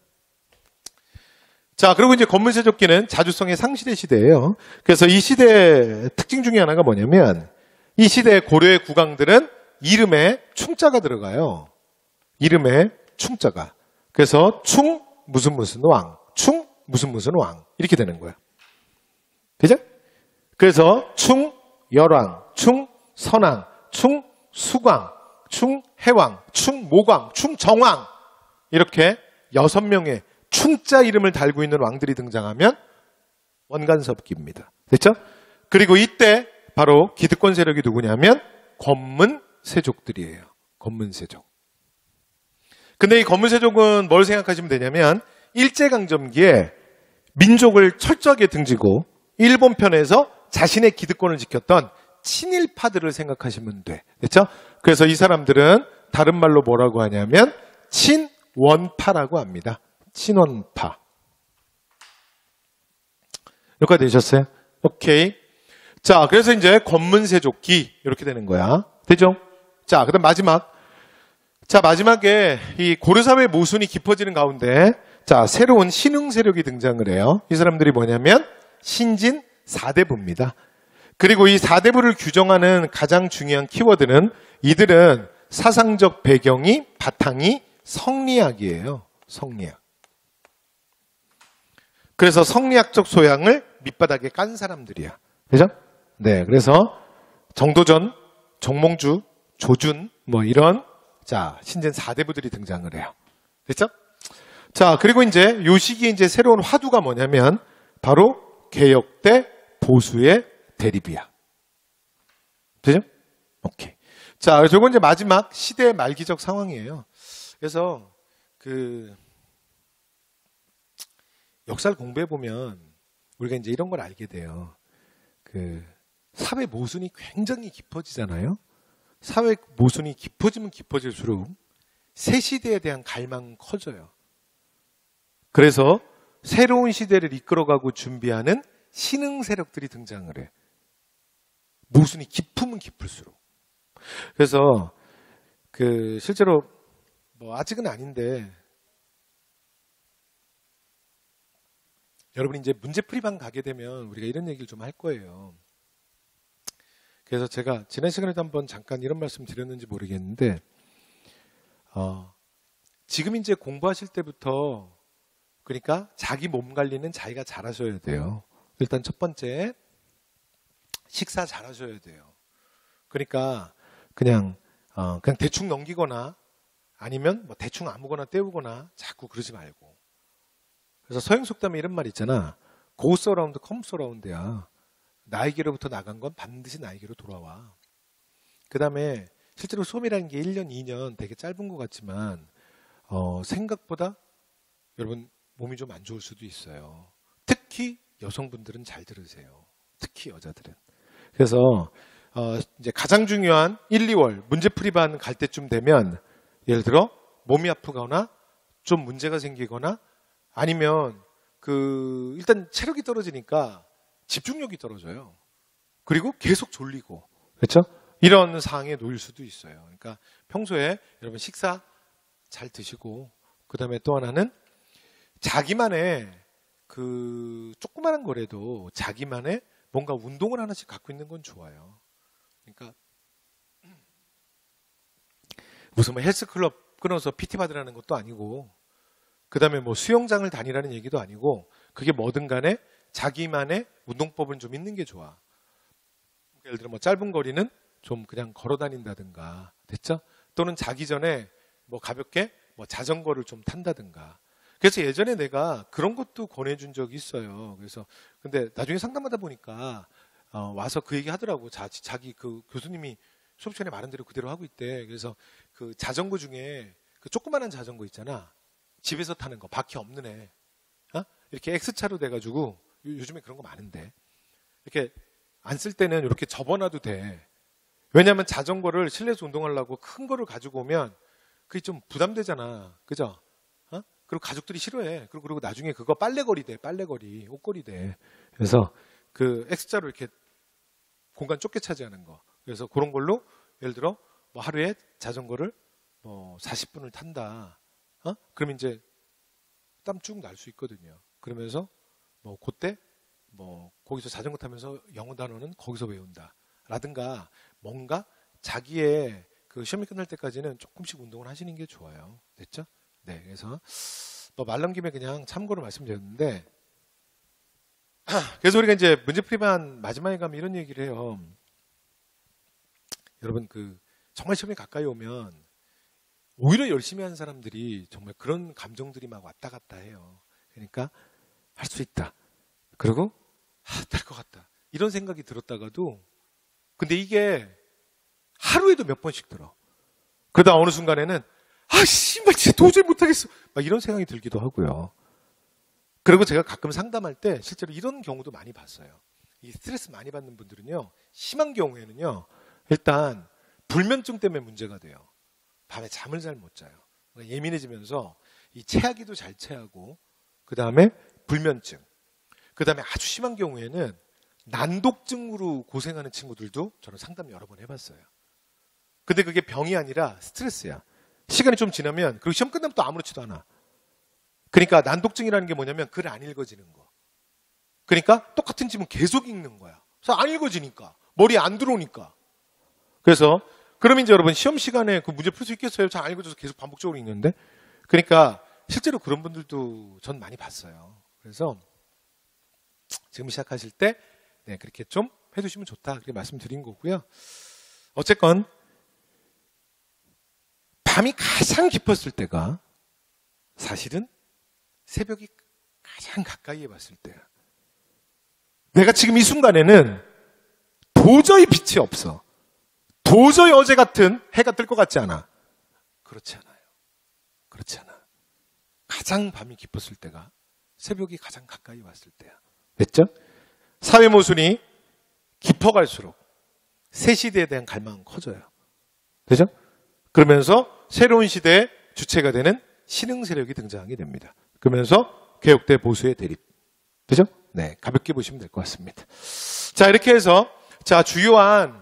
자, 그리고 이제 권문세족기는 자주성의 상실의 시대예요. 그래서 이 시대의 특징 중에 하나가 뭐냐면 이 시대의 고려의 국왕들은 이름에 충자가 들어가요. 이름에 충자가. 그래서 충 무슨 무슨 왕, 충 무슨 무슨 왕 이렇게 되는 거야. 그죠? 그래서 충 열왕, 충 선왕, 충 수광, 충 해왕, 충 모광, 충 정왕 이렇게 여섯 명의 충자 이름을 달고 있는 왕들이 등장하면 원간섭기입니다. 됐죠? 그리고 이때 바로 기득권 세력이 누구냐면 권문세족들이에요. 권문세족. 근데 이 권문세족은 뭘 생각하시면 되냐면 일제강점기에 민족을 철저하게 등지고 일본 편에서 자신의 기득권을 지켰던 친일파들을 생각하시면 돼. 됐죠? 그래서 이 사람들은 다른 말로 뭐라고 하냐면 친원파라고 합니다. 친원파. 여기까지 되셨어요? 오케이. 자, 그래서 이제 권문세족기 이렇게 되는 거야. 되죠? 자, 그다음 마지막. 자, 마지막에 이 고려사회의 모순이 깊어지는 가운데 자, 새로운 신흥 세력이 등장을 해요. 이 사람들이 뭐냐면 신진 사대부입니다. 그리고 이 사대부를 규정하는 가장 중요한 키워드는 이들은 사상적 배경이 바탕이 성리학이에요. 성리학. 그래서 성리학적 소양을 밑바닥에 깐 사람들이야. 그죠? 네, 그래서 정도전, 정몽주, 조준, 뭐 이런, 자, 신젠 사 대부들이 등장을 해요. 됐죠? 자, 그리고 이제 요 시기에 이제 새로운 화두가 뭐냐면, 바로 개혁 대 보수의 대립이야. 되죠? 오케이. 자, 그래서 이건 이제 마지막 시대의 말기적 상황이에요. 그래서 그 역사를 공부해 보면 우리가 이제 이런 걸 알게 돼요. 그 사회 모순이 굉장히 깊어지잖아요. 사회 모순이 깊어지면 깊어질수록 새 시대에 대한 갈망은 커져요. 그래서 새로운 시대를 이끌어가고 준비하는 신흥 세력들이 등장을 해. 모순이 깊으면 깊을수록. 그래서 그 실제로 뭐 아직은 아닌데 여러분이 이제 문제풀이방 가게 되면 우리가 이런 얘기를 좀 할 거예요. 그래서 제가 지난 시간에도 한번 잠깐 이런 말씀 드렸는지 모르겠는데 어, 지금 이제 공부하실 때부터 그러니까 자기 몸 관리는 자기가 잘하셔야 돼요. 일단 첫 번째 식사 잘하셔야 돼요. 그러니까 그냥 어, 그냥 대충 넘기거나 아니면 뭐 대충 아무거나 때우거나 자꾸 그러지 말고. 그래서 서양 속담에 이런 말 있잖아. Go surround, come surround야. 나에게로부터 나간 건 반드시 나에게로 돌아와. 그 다음에 실제로 수험이라는 게 일 년, 이 년 되게 짧은 것 같지만 어, 생각보다 여러분 몸이 좀 안 좋을 수도 있어요. 특히 여성분들은 잘 들으세요. 특히 여자들은. 그래서 어, 이제 가장 중요한 일, 이월 문제풀이반 갈 때쯤 되면 예를 들어 몸이 아프거나 좀 문제가 생기거나 아니면 그 일단 체력이 떨어지니까 집중력이 떨어져요. 그리고 계속 졸리고 그렇죠? 이런 상황에 놓일 수도 있어요. 그러니까 평소에 여러분 식사 잘 드시고 그 다음에 또 하나는 자기만의 그 조그마한 거라도 자기만의 뭔가 운동을 하나씩 갖고 있는 건 좋아요. 그러니까 무슨 뭐 헬스클럽 끊어서 피티 받으라는 것도 아니고 그 다음에 뭐 수영장을 다니라는 얘기도 아니고 그게 뭐든 간에 자기만의 운동법은 좀 있는 게 좋아. 예를 들어 뭐 짧은 거리는 좀 그냥 걸어 다닌다든가 됐죠? 또는 자기 전에 뭐 가볍게 뭐 자전거를 좀 탄다든가. 그래서 예전에 내가 그런 것도 권해준 적이 있어요. 그래서 근데 나중에 상담하다 보니까 어 와서 그 얘기 하더라고. 자, 자기 그 교수님이 수업 시간에 말한 대로 그대로 하고 있대. 그래서 그 자전거 중에 그 조그만한 자전거 있잖아. 집에서 타는 거, 바퀴 없는 애. 어? 이렇게 X차로 돼가지고 요즘에 그런 거 많은데 이렇게 안 쓸 때는 이렇게 접어놔도 돼. 왜냐하면 자전거를 실내에서 운동하려고 큰 거를 가지고 오면 그게 좀 부담되잖아. 그죠? 어? 그리고 가족들이 싫어해. 그리고, 그리고 나중에 그거 빨래거리 돼. 빨래거리, 옷걸이 돼. 그래서 그 X자로 이렇게 공간 좁게 차지하는 거. 그래서 그런 걸로 예를 들어 뭐 하루에 자전거를 뭐 사십 분을 탄다. 어? 그럼 이제 땀 쭉 날 수 있거든요. 그러면서 뭐 그때 뭐 거기서 자전거 타면서 영어 단어는 거기서 외운다. 라든가 뭔가 자기의 그 시험이 끝날 때까지는 조금씩 운동을 하시는 게 좋아요. 됐죠? 네, 그래서 뭐 말 넘김에 그냥 참고로 말씀드렸는데 그래서 우리가 이제 문제풀이반 마지막에 가면 이런 얘기를 해요. 여러분 그 정말 시험이 가까이 오면 오히려 열심히 하는 사람들이 정말 그런 감정들이 막 왔다 갔다 해요. 그러니까 할 수 있다. 그리고 아, 될 것 같다. 이런 생각이 들었다가도 근데 이게 하루에도 몇 번씩 들어. 그러다 어느 순간에는 아 씨발 진짜 도저히 못하겠어. 막 이런 생각이 들기도 하고요. 그리고 제가 가끔 상담할 때 실제로 이런 경우도 많이 봤어요. 이 스트레스 많이 받는 분들은요. 심한 경우에는요. 일단 불면증 때문에 문제가 돼요. 밤에 잠을 잘 못 자요. 그러니까 예민해지면서 이 체하기도 잘 체하고 그 다음에 불면증 그 다음에 아주 심한 경우에는 난독증으로 고생하는 친구들도 저는 상담 여러 번 해봤어요. 근데 그게 병이 아니라 스트레스야. 시간이 좀 지나면 그리고 시험 끝나면 또 아무렇지도 않아. 그러니까 난독증이라는 게 뭐냐면 글 안 읽어지는 거. 그러니까 똑같은 지문 계속 읽는 거야. 그래서 안 읽어지니까 머리에 안 들어오니까. 그래서 그러면 이제 여러분 시험 시간에 그 문제 풀 수 있겠어요? 잘 안 읽어져서 계속 반복적으로 읽는데. 그러니까 실제로 그런 분들도 전 많이 봤어요. 그래서 지금 시작하실 때 네, 그렇게 좀 해두시면 좋다. 그렇게 말씀드린 거고요. 어쨌건 밤이 가장 깊었을 때가 사실은 새벽이 가장 가까이에 봤을 때야. 내가 지금 이 순간에는 도저히 빛이 없어. 도저히 어제 같은 해가 뜰 것 같지 않아. 그렇지 않아요. 그렇지 않아. 가장 밤이 깊었을 때가 새벽이 가장 가까이 왔을 때야. 됐죠? 사회 모순이 깊어갈수록 새 시대에 대한 갈망은 커져요. 되죠? 그러면서 새로운 시대의 주체가 되는 신흥 세력이 등장하게 됩니다. 그러면서 개혁대 보수의 대립. 되죠? 네, 가볍게 보시면 될 것 같습니다. 자, 이렇게 해서 자 주요한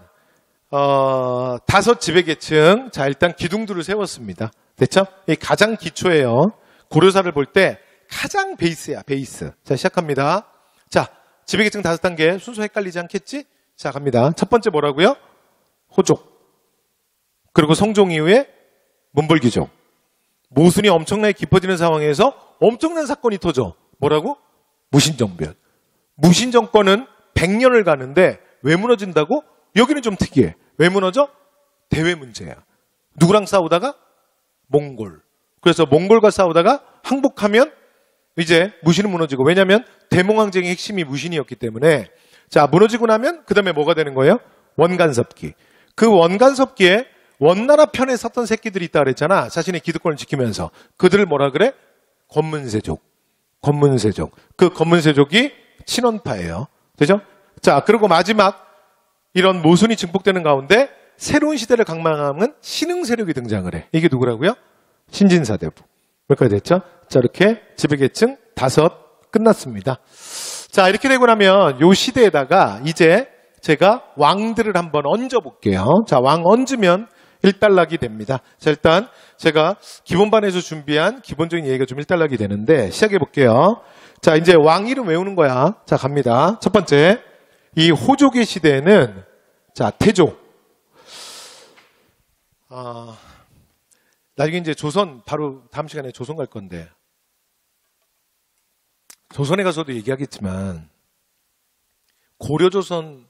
어, 다섯 지배계층, 자 일단 기둥들을 세웠습니다. 됐죠? 이 가장 기초예요. 고려사를 볼 때 가장 베이스야, 베이스. 자, 시작합니다. 자, 지배계층 다섯 단계 순서 헷갈리지 않겠지? 자, 갑니다. 첫 번째 뭐라고요? 호족. 그리고 성종 이후에 문벌귀족. 모순이 엄청나게 깊어지는 상황에서 엄청난 사건이 터져. 뭐라고? 무신정변. 무신정권은 백 년을 가는데 왜 무너진다고? 여기는 좀 특이해. 왜 무너져? 대외 문제야. 누구랑 싸우다가? 몽골. 그래서 몽골과 싸우다가 항복하면 이제 무신은 무너지고. 왜냐하면 대몽항쟁의 핵심이 무신이었기 때문에. 자, 무너지고 나면 그 다음에 뭐가 되는 거예요? 원간섭기. 그 원간섭기에 원나라 편에 섰던 새끼들이 있다 그랬잖아. 자신의 기득권을 지키면서. 그들을 뭐라 그래? 권문세족. 권문세족. 그 권문세족이 친원파예요. 되죠? 자, 그리고 마지막 이런 모순이 증폭되는 가운데 새로운 시대를 강망하는 신흥 세력이 등장을 해. 이게 누구라고요? 신진사대부. 몇 가지 됐죠? 자, 이렇게 지배계층 다섯 끝났습니다. 자, 이렇게 되고 나면 요 시대에다가 이제 제가 왕들을 한번 얹어볼게요. 자, 왕 얹으면 일단락이 됩니다. 자, 일단 제가 기본반에서 준비한 기본적인 얘기가 좀 일단락이 되는데 시작해볼게요. 자, 이제 왕 이름 외우는 거야. 자, 갑니다. 첫 번째, 이 호족의 시대에는 자, 태조. 아, 나중에 이제 조선, 바로 다음 시간에 조선 갈 건데 조선에 가서도 얘기하겠지만 고려조선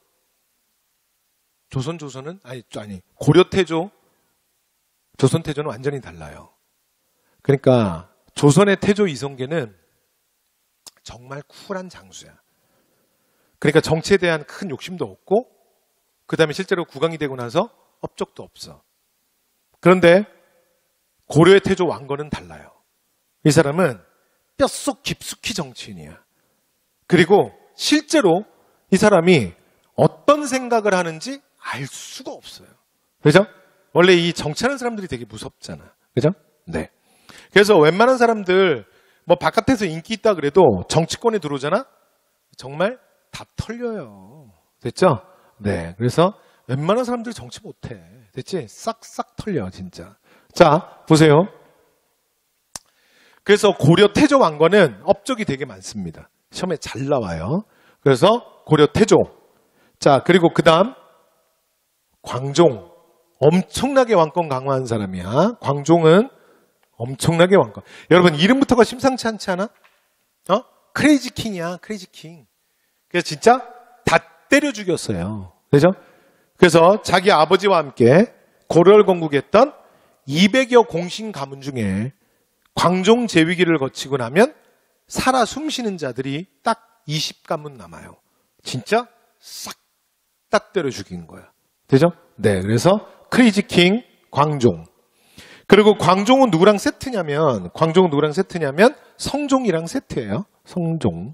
조선 조선은 아니 아니 고려태조 조선태조는 완전히 달라요. 그러니까 조선의 태조 이성계는 정말 쿨한 장수야. 그러니까 정치에 대한 큰 욕심도 없고 그 다음에 실제로 국왕이 되고 나서 업적도 없어. 그런데 고려의 태조 왕건은 달라요. 이 사람은 뼛속 깊숙이 정치인이야. 그리고 실제로 이 사람이 어떤 생각을 하는지 알 수가 없어요. 그죠? 원래 이 정치하는 사람들이 되게 무섭잖아. 그죠? 네. 그래서 웬만한 사람들 뭐 바깥에서 인기 있다 그래도 정치권에 들어오잖아? 정말 다 털려요. 됐죠? 네. 그래서 웬만한 사람들 정치 못해. 됐지? 싹싹 털려 진짜. 자, 보세요. 그래서 고려 태조 왕건은 업적이 되게 많습니다. 시험에 잘 나와요. 그래서 고려 태조. 자, 그리고 그 다음 광종. 엄청나게 왕권 강화한 사람이야. 광종은 엄청나게 왕권. 여러분 이름부터가 심상치 않지 않아? 어? 크레이지 킹이야. 크레이지 킹. 그래서 진짜 다 때려 죽였어요. 그죠? 그래서 자기 아버지와 함께 고려를 건국했던 이백여 공신 가문 중에 광종 제위기를 거치고 나면 살아 숨쉬는 자들이 딱 이십 가문 남아요. 진짜 싹 다 때려 죽인 거야. 되죠? 네, 그래서 크레이지 킹 광종. 그리고 광종은 누구랑 세트냐면 광종은 누구랑 세트냐면 성종이랑 세트예요. 성종.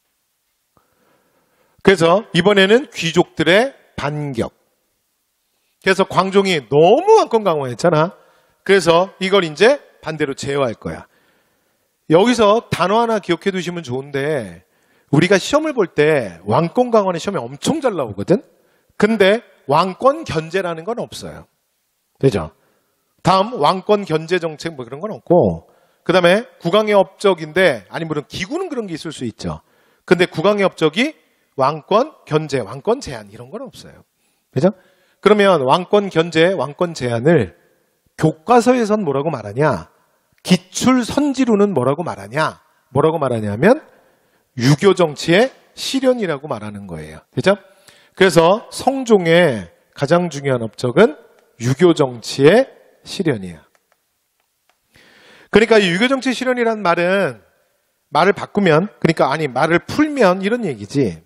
그래서 이번에는 귀족들의 반격. 그래서 광종이 너무 왕권 강화했잖아. 그래서 이걸 이제 반대로 제어할 거야. 여기서 단어 하나 기억해 두시면 좋은데 우리가 시험을 볼 때 왕권 강화는 시험에 엄청 잘 나오거든. 근데 왕권 견제라는 건 없어요. 되죠? 다음 왕권 견제 정책 뭐 그런 건 없고 그 다음에 국왕의 업적인데 아니 물론 기구는 그런 게 있을 수 있죠. 근데 국왕의 업적이 왕권 견제, 왕권 제한 이런 건 없어요. 그죠? 그러면 왕권 견제, 왕권 제한을 교과서에선 뭐라고 말하냐? 기출 선지로는 뭐라고 말하냐? 뭐라고 말하냐면 유교 정치의 실현이라고 말하는 거예요. 그죠? 그래서 성종의 가장 중요한 업적은 유교 정치의 실현이야. 그러니까 이 유교 정치 실현이라는 말은 말을 바꾸면, 그러니까 아니 말을 풀면 이런 얘기지.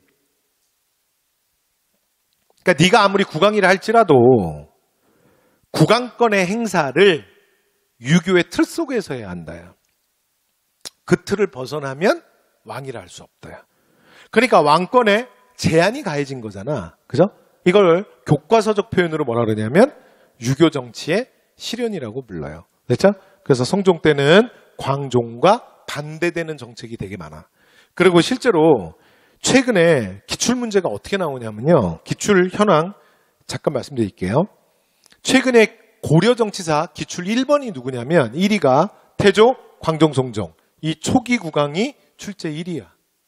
그러니까 네가 아무리 국왕이라 할지라도 국왕권의 행사를 유교의 틀 속에서 해야 한다요. 그 틀을 벗어나면 왕이라 할 수 없다요. 그러니까 왕권에 제한이 가해진 거잖아. 그죠? 이걸 교과서적 표현으로 뭐라 그러냐면 유교 정치의 실현이라고 불러요. 됐죠? 그래서 성종 때는 광종과 반대되는 정책이 되게 많아. 그리고 실제로 최근에 기출 문제가 어떻게 나오냐면요. 기출 현황 잠깐 말씀드릴게요. 최근에 고려 정치사 기출 일 번이 누구냐면 일 위가 태조, 광종, 성종. 이 초기 국왕이 출제 일 위야.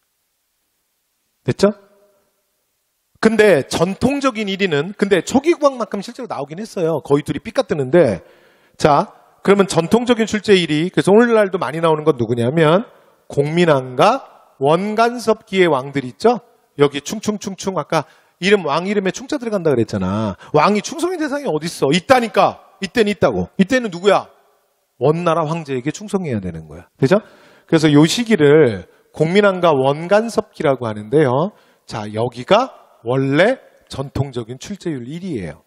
됐죠? 근데 전통적인 일 위는 근데 초기 국왕만큼 실제로 나오긴 했어요. 거의 둘이 삐까뜨는데 자 그러면 전통적인 출제 일 위 그래서 오늘날도 많이 나오는 건 누구냐면 공민왕과 원간섭기의 왕들 있죠? 여기 충충충충 아까 이름 왕 이름에 충자 들어간다 그랬잖아. 왕이 충성의 대상이 어딨어? 있다니까. 이때는 있다고. 이때는 누구야? 원나라 황제에게 충성해야 되는 거야. 그죠? 그래서 요 시기를 공민왕과 원간섭기라고 하는데요. 자, 여기가 원래 전통적인 출제율 일 위예요.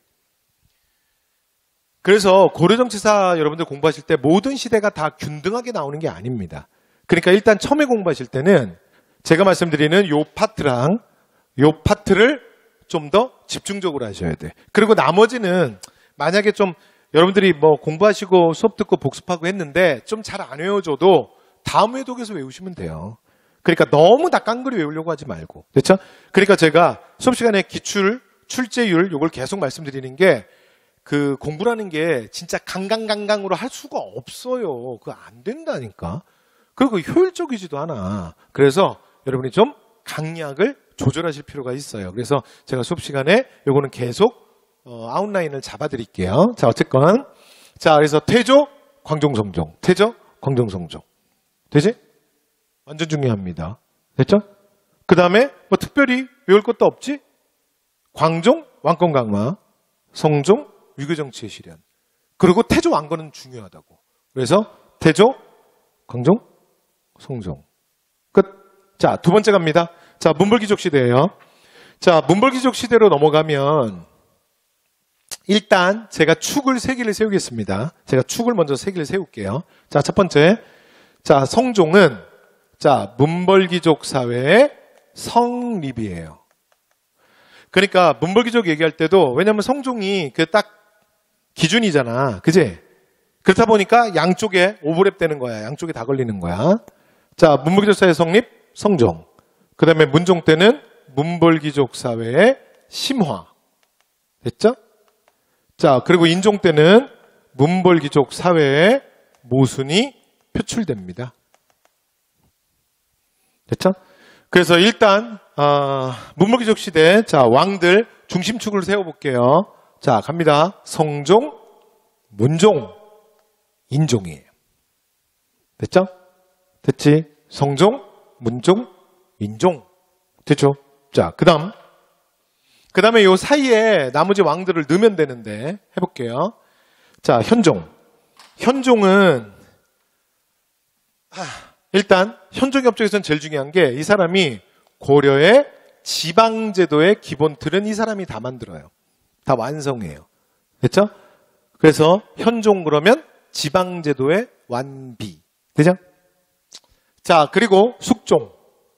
그래서 고려정치사 여러분들 공부하실 때 모든 시대가 다 균등하게 나오는 게 아닙니다. 그러니까 일단 처음에 공부하실 때는 제가 말씀드리는 요 파트랑 요 파트를 좀 더 집중적으로 하셔야 돼. 그리고 나머지는 만약에 좀 여러분들이 뭐 공부하시고 수업 듣고 복습하고 했는데 좀 잘 안 외워줘도 다음 회독에서 외우시면 돼요. 그러니까 너무 다 깡그리 외우려고 하지 말고. 그렇죠? 그러니까 제가 수업 시간에 기출, 출제율 요걸 계속 말씀드리는 게 그 공부라는 게 진짜 강강강강으로 할 수가 없어요. 그거 안 된다니까. 그리고 효율적이지도 않아. 그래서 여러분이 좀 강약을 조절하실 필요가 있어요. 그래서 제가 수업 시간에 요거는 계속 어, 아웃라인을 잡아드릴게요. 자, 어쨌건 자, 그래서 태조, 광종, 성종. 태조, 광종, 성종. 되지? 완전 중요합니다. 됐죠? 그 다음에 뭐 특별히 외울 것도 없지? 광종, 왕권 강화. 성종, 유교 정치의 실현. 그리고 태조 왕건은 중요하다고. 그래서 태조, 광종, 성종. 끝. 자, 두 번째 갑니다. 자, 문벌귀족 시대예요. 자, 문벌귀족 시대로 넘어가면 일단 제가 축을 세 개를 세우겠습니다. 제가 축을 먼저 세 개를 세울게요. 자, 첫 번째. 자, 성종은 자, 문벌귀족 사회의 성립이에요. 그러니까 문벌귀족 얘기할 때도 왜냐면 성종이 그 딱 기준이잖아. 그지? 그렇다 보니까 양쪽에 오버랩 되는 거야. 양쪽에 다 걸리는 거야. 자, 문벌귀족 사회 성립, 성종. 그 다음에 문종 때는 문벌귀족 사회의 심화. 됐죠? 자, 그리고 인종 때는 문벌귀족 사회의 모순이 표출됩니다. 됐죠? 그래서 일단 어, 문벌귀족 시대 자 왕들 중심축을 세워볼게요. 자, 갑니다. 성종, 문종, 인종이에요. 됐죠? 됐지? 성종, 문종, 인종. 됐죠? 자, 그 다음. 그 다음에 요 사이에 나머지 왕들을 넣으면 되는데, 해볼게요. 자, 현종. 현종은, 아, 일단, 현종의 업적에서는 제일 중요한 게 이 사람이 고려의 지방제도의 기본 틀은 이 사람이 다 만들어요. 다 완성해요. 됐죠? 그래서 현종 그러면 지방제도의 완비. 되죠? 자, 그리고 숙종.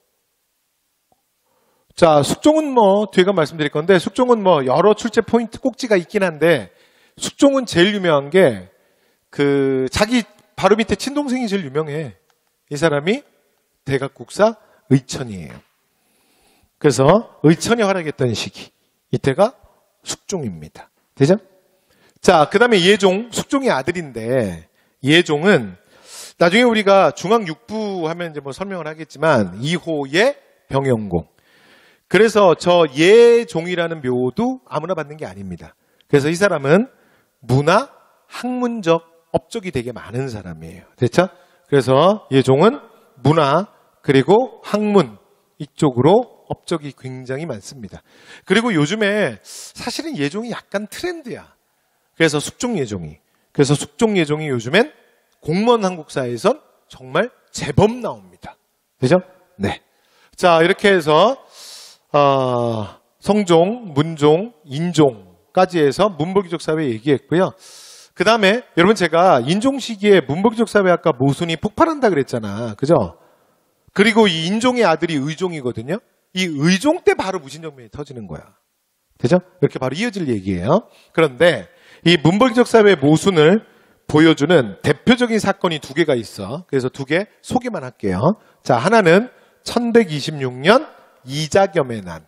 자, 숙종은 뭐 뒤에가 말씀드릴 건데 숙종은 뭐 여러 출제 포인트 꼭지가 있긴 한데 숙종은 제일 유명한 게 그 자기 바로 밑에 친동생이 제일 유명해. 이 사람이 대각국사 의천이에요. 그래서 의천이 활약했던 시기. 이때가 숙종입니다. 되죠? 자, 그 다음에 예종, 숙종의 아들인데 예종은 나중에 우리가 중앙육부 하면 이제 뭐 설명을 하겠지만 이호의 병영공. 그래서 저 예종이라는 묘도 아무나 받는 게 아닙니다. 그래서 이 사람은 문화, 학문적 업적이 되게 많은 사람이에요. 됐죠? 그래서 예종은 문화 그리고 학문 이쪽으로 업적이 굉장히 많습니다. 그리고 요즘에 사실은 예종이 약간 트렌드야. 그래서 숙종 예종이. 그래서 숙종 예종이 요즘엔 공무원 한국사에선 정말 제법 나옵니다. 그죠? 네. 자, 이렇게 해서 어, 성종, 문종, 인종까지 해서 문벌귀족 사회 얘기했고요. 그 다음에 여러분 제가 인종 시기에 문벌귀족 사회 아까 모순이 폭발한다 그랬잖아. 그죠? 그리고 이 인종의 아들이 의종이거든요. 이 의종 때 바로 무신정변이 터지는 거야. 되죠? 이렇게 바로 이어질 얘기예요. 그런데 이 문벌귀족 사회의 모순을 보여주는 대표적인 사건이 두 개가 있어. 그래서 두 개 소개만 할게요. 자, 하나는 천백이십육 년 이자겸의 난.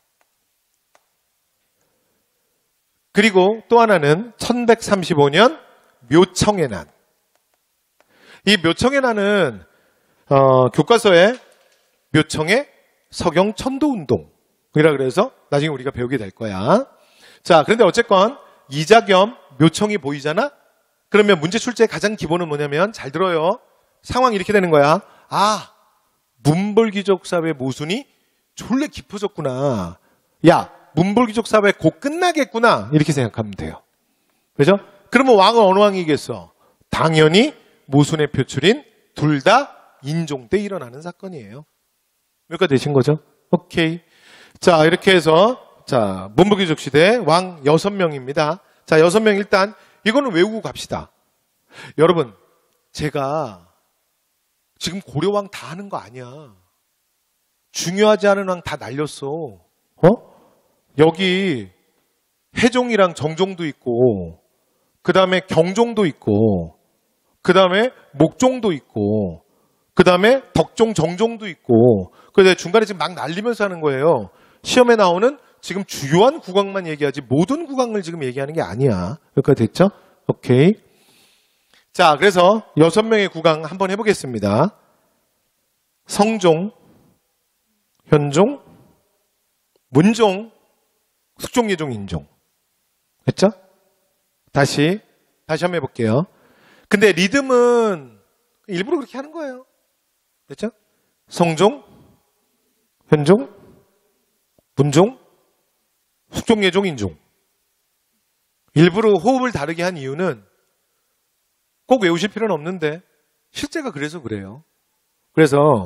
그리고 또 하나는 천백삼십오 년 묘청의 난. 이 묘청의 난은 어, 교과서에 묘청의 서경 천도운동이라 그래서 나중에 우리가 배우게 될 거야. 자, 그런데 어쨌건 이자겸, 묘청이 보이잖아? 그러면 문제 출제의 가장 기본은 뭐냐면 잘 들어요. 상황이 이렇게 되는 거야. 아, 문벌귀족 사회 모순이 졸래 깊어졌구나. 야, 문벌귀족 사회 곧 끝나겠구나. 이렇게 생각하면 돼요. 그죠? 그러면 왕은 어느 왕이겠어? 당연히 모순의 표출인 둘 다 인종 때 일어나는 사건이에요. 몇 가 되신 거죠? 오케이. 자, 이렇게 해서 자, 문벌귀족 시대 왕 여섯 명입니다. 자, 여섯 명 일단 이거는 외우고 갑시다. 여러분, 제가 지금 고려왕 다 하는 거 아니야. 중요하지 않은 왕 다 날렸어. 어? 여기 해종이랑 정종도 있고, 그 다음에 경종도 있고, 그 다음에 목종도 있고, 그 다음에 덕종, 정종도 있고, 그래서 중간에 지금 막 날리면서 하는 거예요. 시험에 나오는 지금 주요한 국왕만 얘기하지 모든 국왕을 지금 얘기하는 게 아니야. 여기까지 됐죠? 오케이. 자, 그래서 여섯 명의 국왕 한번 해보겠습니다. 성종, 현종, 문종, 숙종, 예종, 인종. 됐죠? 다시, 다시 한번 해볼게요. 근데 리듬은 일부러 그렇게 하는 거예요. 됐죠? 성종, 현종, 문종, 숙종, 예종, 인종. 일부러 호흡을 다르게 한 이유는 꼭 외우실 필요는 없는데 실제가 그래서 그래요. 그래서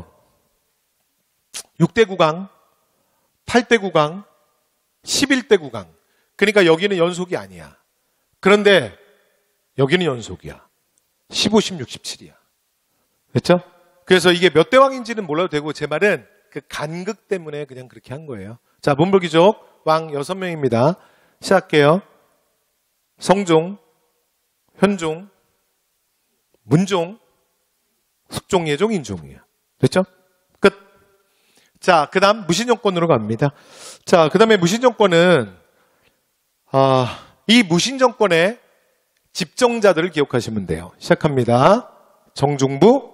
육 대 국왕, 팔 대 국왕, 십일 대 국왕. 그러니까 여기는 연속이 아니야. 그런데 여기는 연속이야. 십오, 십육, 십칠이야. 됐죠? 그래서 이게 몇 대 왕인지는 몰라도 되고 제 말은 그 간극 때문에 그냥 그렇게 한 거예요. 자, 문벌귀족 왕 여섯 명입니다. 시작할게요. 성종, 현종, 문종, 숙종, 예종, 인종이에요. 됐죠? 끝. 자, 그 다음 무신정권으로 갑니다. 자, 그 다음에 무신정권은 아, 이 무신정권의 집정자들을 기억하시면 돼요. 시작합니다. 정중부,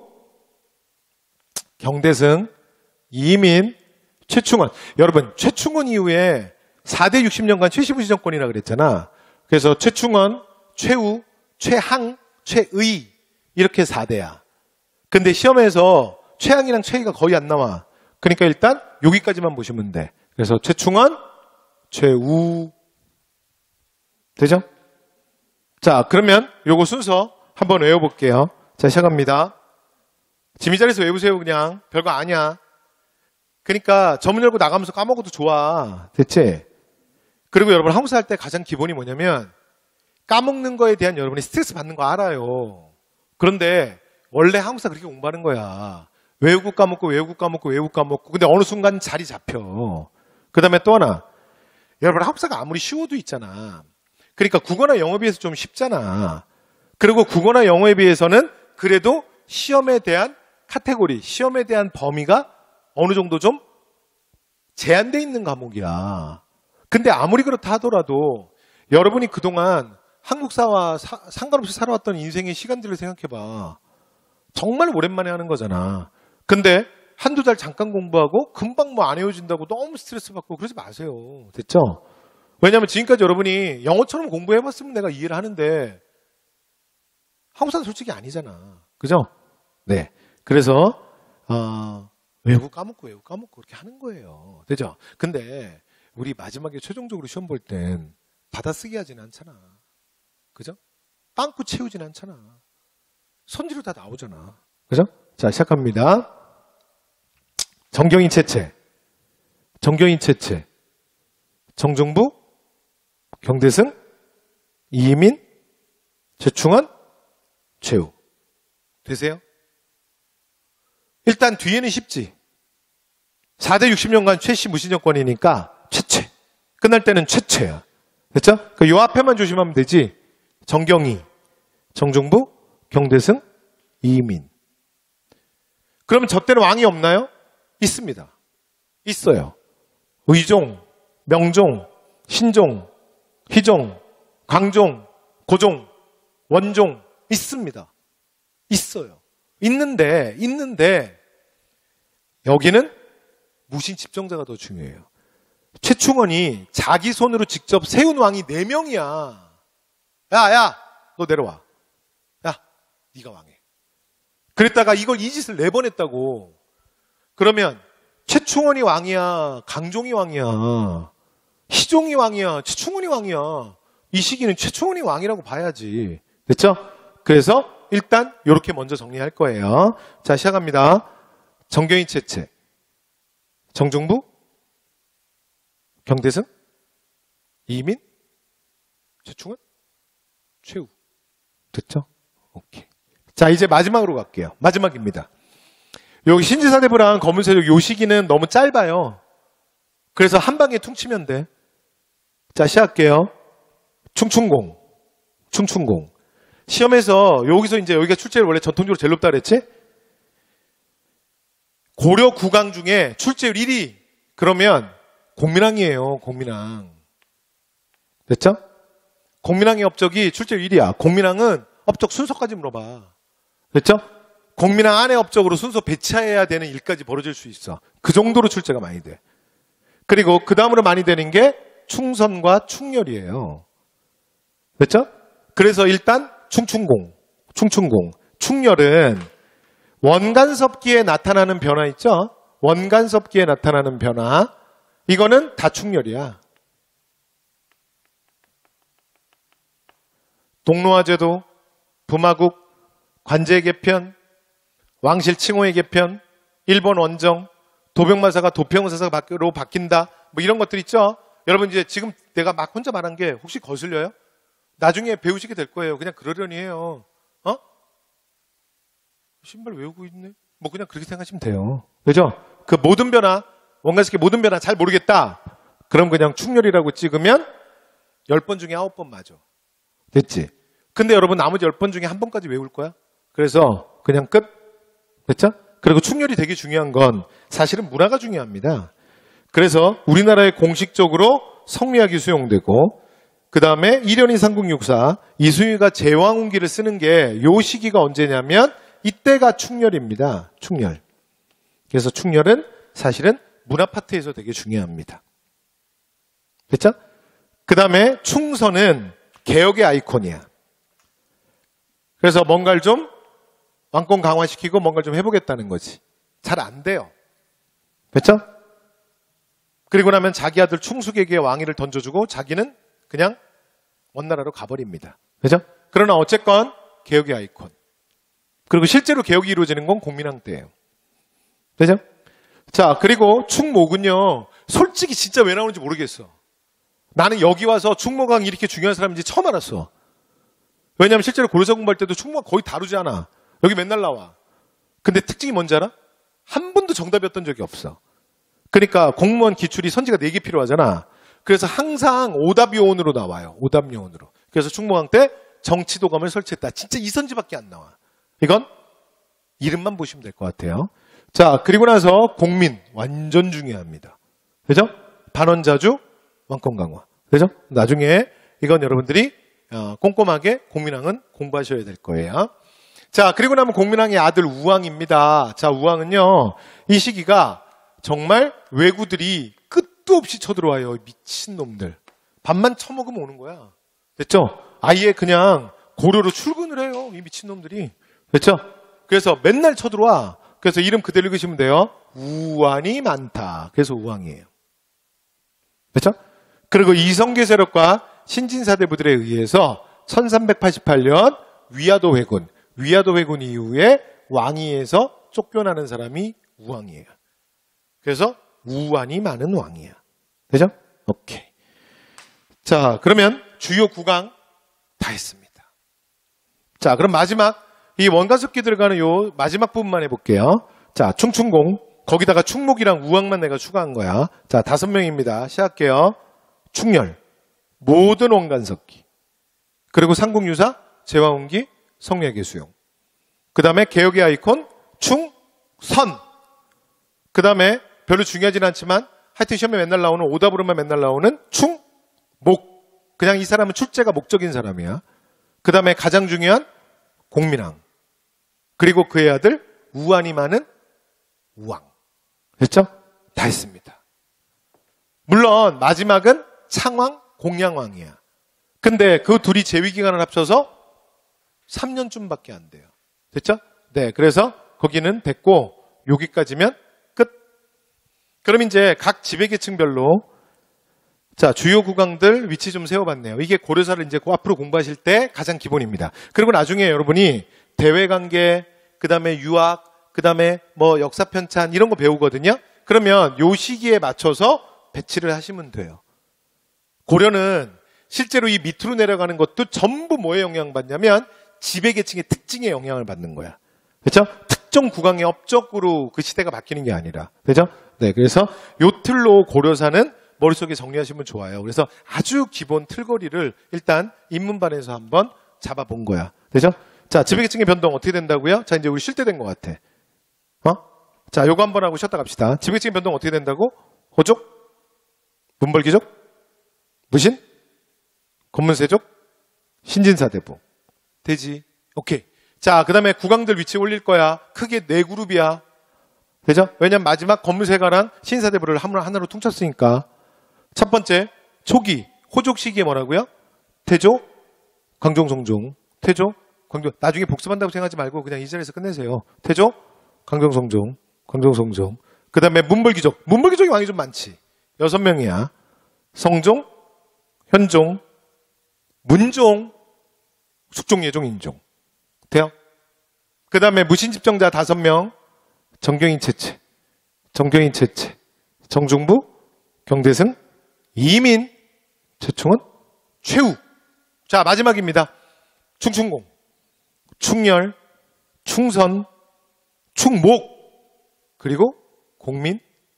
경대승, 이민, 최충원. 여러분, 최충원 이후에 사 대 육십 년간 최시무시 정권이라 그랬잖아. 그래서 최충원, 최우, 최항, 최의 이렇게 사 대야. 근데 시험에서 최항이랑 최의가 거의 안 나와. 그러니까 일단 여기까지만 보시면 돼. 그래서 최충원, 최우. 되죠? 자, 그러면 요거 순서 한번 외워볼게요. 자, 시작합니다. 지금 이 자리에서 외우세요. 그냥 별거 아니야. 그러니까 저문 열고 나가면서 까먹어도 좋아. 됐지? 그리고 여러분 한국사 할 때 가장 기본이 뭐냐면 까먹는 거에 대한 여러분이 스트레스 받는 거 알아요. 그런데 원래 한국사 그렇게 공부하는 거야. 외우고 까먹고 외우고 까먹고 외우고 까먹고. 근데 어느 순간 자리 잡혀. 그 다음에 또 하나. 여러분 한국사가 아무리 쉬워도 있잖아. 그러니까 국어나 영어에 비해서 좀 쉽잖아. 그리고 국어나 영어에 비해서는 그래도 시험에 대한 카테고리, 시험에 대한 범위가 어느 정도 좀 제한되어 있는 과목이야. 근데 아무리 그렇다 하더라도 여러분이 그동안 한국사와 사, 상관없이 살아왔던 인생의 시간들을 생각해봐. 정말 오랜만에 하는 거잖아. 근데 한두 달 잠깐 공부하고 금방 뭐 안 외워진다고 너무 스트레스 받고 그러지 마세요. 됐죠? 왜냐하면 지금까지 여러분이 영어처럼 공부해봤으면 내가 이해를 하는데 한국사는 솔직히 아니잖아. 그죠? 네. 그래서 어, 외우고 까먹고 외우고 까먹고 그렇게 하는 거예요. 되죠? 근데 우리 마지막에 최종적으로 시험 볼 땐 받아쓰기 하진 않잖아. 그죠? 빵꾸 채우진 않잖아. 선지로 다 나오잖아. 그죠? 자, 시작합니다. 정경인 채채, 정경인 채채, 정정부, 경대승, 이희민, 최충원, 최우. 되세요? 일단 뒤에는 쉽지. 사 대 육십 년간 최씨 무신정권이니까 최채. 끝날 때는 최채야. 됐죠? 그 요 앞에만 조심하면 되지. 정경희, 정정부, 경대승, 이희민. 그러면 저 때는 왕이 없나요? 있습니다. 있어요. 의종, 명종, 신종, 희종, 광종, 고종, 원종 있습니다. 있어요. 있는데 있는데 여기는 무신 집정자가 더 중요해요. 최충원이 자기 손으로 직접 세운 왕이 네 명이야. 야야 너 내려와. 야 네가 왕해. 그랬다가 이걸 이 짓을 네 번 했다고. 그러면 최충원이 왕이야, 강종이 왕이야, 희종이 왕이야, 최충원이 왕이야. 이 시기는 최충원이 왕이라고 봐야지. 됐죠? 그래서 일단 이렇게 먼저 정리할 거예요. 자, 시작합니다. 정경인 채채, 정정부, 경대승, 이희민, 최충원, 최우. 됐죠? 오케이. 자, 이제 마지막으로 갈게요. 마지막입니다. 여기 신지사대부랑 검은세력 요 시기는 너무 짧아요. 그래서 한 방에 퉁치면 돼. 자, 시작할게요. 충충공. 충충공. 시험에서 여기서 이제 여기가 출제율 원래 전통적으로 제일 높다 그랬지? 고려 국왕 중에 출제율 일 위. 그러면 공민왕이에요. 공민왕. 됐죠? 공민왕의 업적이 출제율 일 위야. 공민왕은 업적 순서까지 물어봐. 됐죠? 공민왕 안의 업적으로 순서 배치해야 되는 일까지 벌어질 수 있어. 그 정도로 출제가 많이 돼. 그리고 그 다음으로 많이 되는 게 충선과 충렬이에요. 됐죠? 그래서 일단 충충공, 충충공, 충렬은 원간섭기에 나타나는 변화 있죠? 원간섭기에 나타나는 변화. 이거는 다 충렬이야. 동로화제도, 부마국, 관제의 개편, 왕실 칭호의 개편, 일본 원정, 도병마사가 도평사사로 바뀐다. 뭐 이런 것들 있죠? 여러분 이제 지금 내가 막 혼자 말한 게 혹시 거슬려요? 나중에 배우시게 될 거예요. 그냥 그러려니 해요. 어? 신발 외우고 있네? 뭐 그냥 그렇게 생각하시면 돼요. 그죠? 그 모든 변화, 원간섭기 모든 변화 잘 모르겠다. 그럼 그냥 충렬이라고 찍으면 열 번 중에 아홉 번 맞아. 됐지? 근데 여러분 나머지 열 번 중에 한 번까지 외울 거야? 그래서 그냥 끝. 됐죠? 그리고 충렬이 되게 중요한 건 사실은 문화가 중요합니다. 그래서 우리나라에 공식적으로 성리학이 수용되고 그 다음에 일연이 삼국육사 이순유가 제왕운기를 쓰는 게 요 시기가 언제냐면 이때가 충렬입니다. 충렬. 그래서 충렬은 사실은 문화 파트에서 되게 중요합니다. 됐죠? 그 다음에 충선은 개혁의 아이콘이야. 그래서 뭔가를 좀 왕권 강화시키고 뭔가를 좀 해보겠다는 거지. 잘 안 돼요. 됐죠? 그리고 나면 자기 아들 충숙에게 왕위를 던져주고 자기는 그냥 원나라로 가버립니다. 그죠? 그러나 어쨌건 개혁의 아이콘. 그리고 실제로 개혁이 이루어지는 건 공민왕 때예요. 되죠? 자, 그리고 충목은요. 솔직히 진짜 왜 나오는지 모르겠어. 나는 여기 와서 충목왕이 이렇게 중요한 사람인지 처음 알았어. 왜냐하면 실제로 고려사 공부할 때도 충목왕 거의 다루지 않아. 여기 맨날 나와. 근데 특징이 뭔지 알아? 한 번도 정답이었던 적이 없어. 그러니까 공무원 기출이 선지가 네 개 필요하잖아. 그래서 항상 오답요원으로 나와요. 오답요원으로. 그래서 충무왕 때 정치도감을 설치했다. 진짜 이 선지밖에 안 나와. 이건 이름만 보시면 될 것 같아요. 자, 그리고 나서 공민 완전 중요합니다. 그죠? 반원자주, 왕권 강화. 그죠? 나중에 이건 여러분들이 꼼꼼하게 공민왕은 공부하셔야 될 거예요. 자, 그리고 나면 공민왕의 아들 우왕입니다. 자, 우왕은요. 이 시기가 정말 왜구들이 끝도 없이 쳐들어와요. 미친놈들. 밥만 처먹으면 오는 거야. 됐죠? 아예 그냥 고려로 출근을 해요. 이 미친놈들이. 됐죠? 그래서 맨날 쳐들어와. 그래서 이름 그대로 읽으시면 돼요. 우환이 많다. 그래서 우왕이에요. 그렇죠? 그리고 이성계 세력과 신진사대부들에 의해서 천삼백팔십팔 년 위화도 회군, 위화도 회군 이후에 왕위에서 쫓겨나는 사람이 우왕이에요. 그래서 우환이 많은 왕이야. 되죠? 오케이. 자, 그러면 주요 구강 다 했습니다. 자, 그럼 마지막 이 원가습기 들어가는 요 마지막 부분만 해볼게요. 자, 충충공. 거기다가 충목이랑 우왕만 내가 추가한 거야. 자, 다섯 명입니다. 시작할게요. 충렬. 모든 원간석기. 그리고 삼국유사, 제왕운기, 성례계 수용. 그 다음에 개혁의 아이콘, 충선. 그 다음에 별로 중요하진 않지만 하여튼 시험에 맨날 나오는 오답으로만 맨날 나오는 충목. 그냥 이 사람은 출제가 목적인 사람이야. 그 다음에 가장 중요한 공민왕. 그리고 그의 아들 우환이 많은 우왕. 됐죠? 다 했습니다. 물론 마지막은 창왕, 공양왕이야. 근데 그 둘이 재위기간을 합쳐서 삼 년쯤밖에 안 돼요. 됐죠? 네, 그래서 거기는 됐고 여기까지면 끝. 그럼 이제 각 지배계층별로 자, 주요 구강들 위치 좀 세워봤네요. 이게 고려사를 이제 앞으로 공부하실 때 가장 기본입니다. 그리고 나중에 여러분이 대외관계, 그 다음에 유학, 그 다음에 뭐 역사편찬 이런 거 배우거든요. 그러면 요 시기에 맞춰서 배치를 하시면 돼요. 고려는 실제로 이 밑으로 내려가는 것도 전부 뭐에 영향받냐면 지배계층의 특징에 영향을 받는 거야. 그렇죠? 특정 구강의 업적으로 그 시대가 바뀌는 게 아니라. 그렇죠? 네, 그래서 요 틀로 고려사는 머릿속에 정리하시면 좋아요. 그래서 아주 기본 틀거리를 일단 입문반에서 한번 잡아본 거야. 되죠? 자, 지배계층의 변동 어떻게 된다고요? 자, 이제 우리 쉴 때 된 것 같아. 어? 자, 요거 한번 하고 쉬었다 갑시다. 지배계층의 변동 어떻게 된다고? 호족? 문벌귀족? 무신? 검문세족? 신진사대부. 되지? 오케이. 자, 그 다음에 구강들 위치 올릴 거야. 크게 네 그룹이야. 되죠? 왜냐면 마지막 검문세가랑 신사대부를 하나로 퉁쳤으니까. 첫 번째, 초기, 호족 시기에 뭐라고요? 태조, 강종성종. 태조, 강종. 나중에 복습한다고 생각하지 말고 그냥 이 자리에서 끝내세요. 태조, 강종성종, 강종성종. 그 다음에 문벌귀족. 문벌귀족이 왕이 좀 많지. 여섯 명이야. 성종, 현종, 문종, 숙종, 예종, 인종. 돼요? 그 다음에 무신집정자 다섯 명. 정경인 채채, 정경인 채채, 정중부, 경대승, 이민, 최충은, 최우. 자, 마지막입니다. 충충공, 충렬, 충선, 충목, 그리고 공민,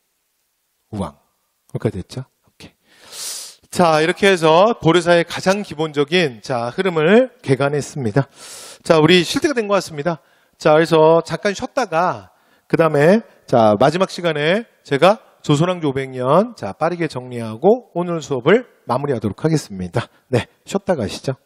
우왕. 여기까지 됐죠? 오케이. 자, 이렇게 해서 고려사의 가장 기본적인 자 흐름을 개관했습니다. 자, 우리 쉴 때가 된 것 같습니다. 자, 그래서 잠깐 쉬었다가 그 다음에 자 마지막 시간에 제가 조선왕조 오백 년 자 빠르게 정리하고 오늘 수업을 마무리하도록 하겠습니다. 네, 쉬었다 가시죠.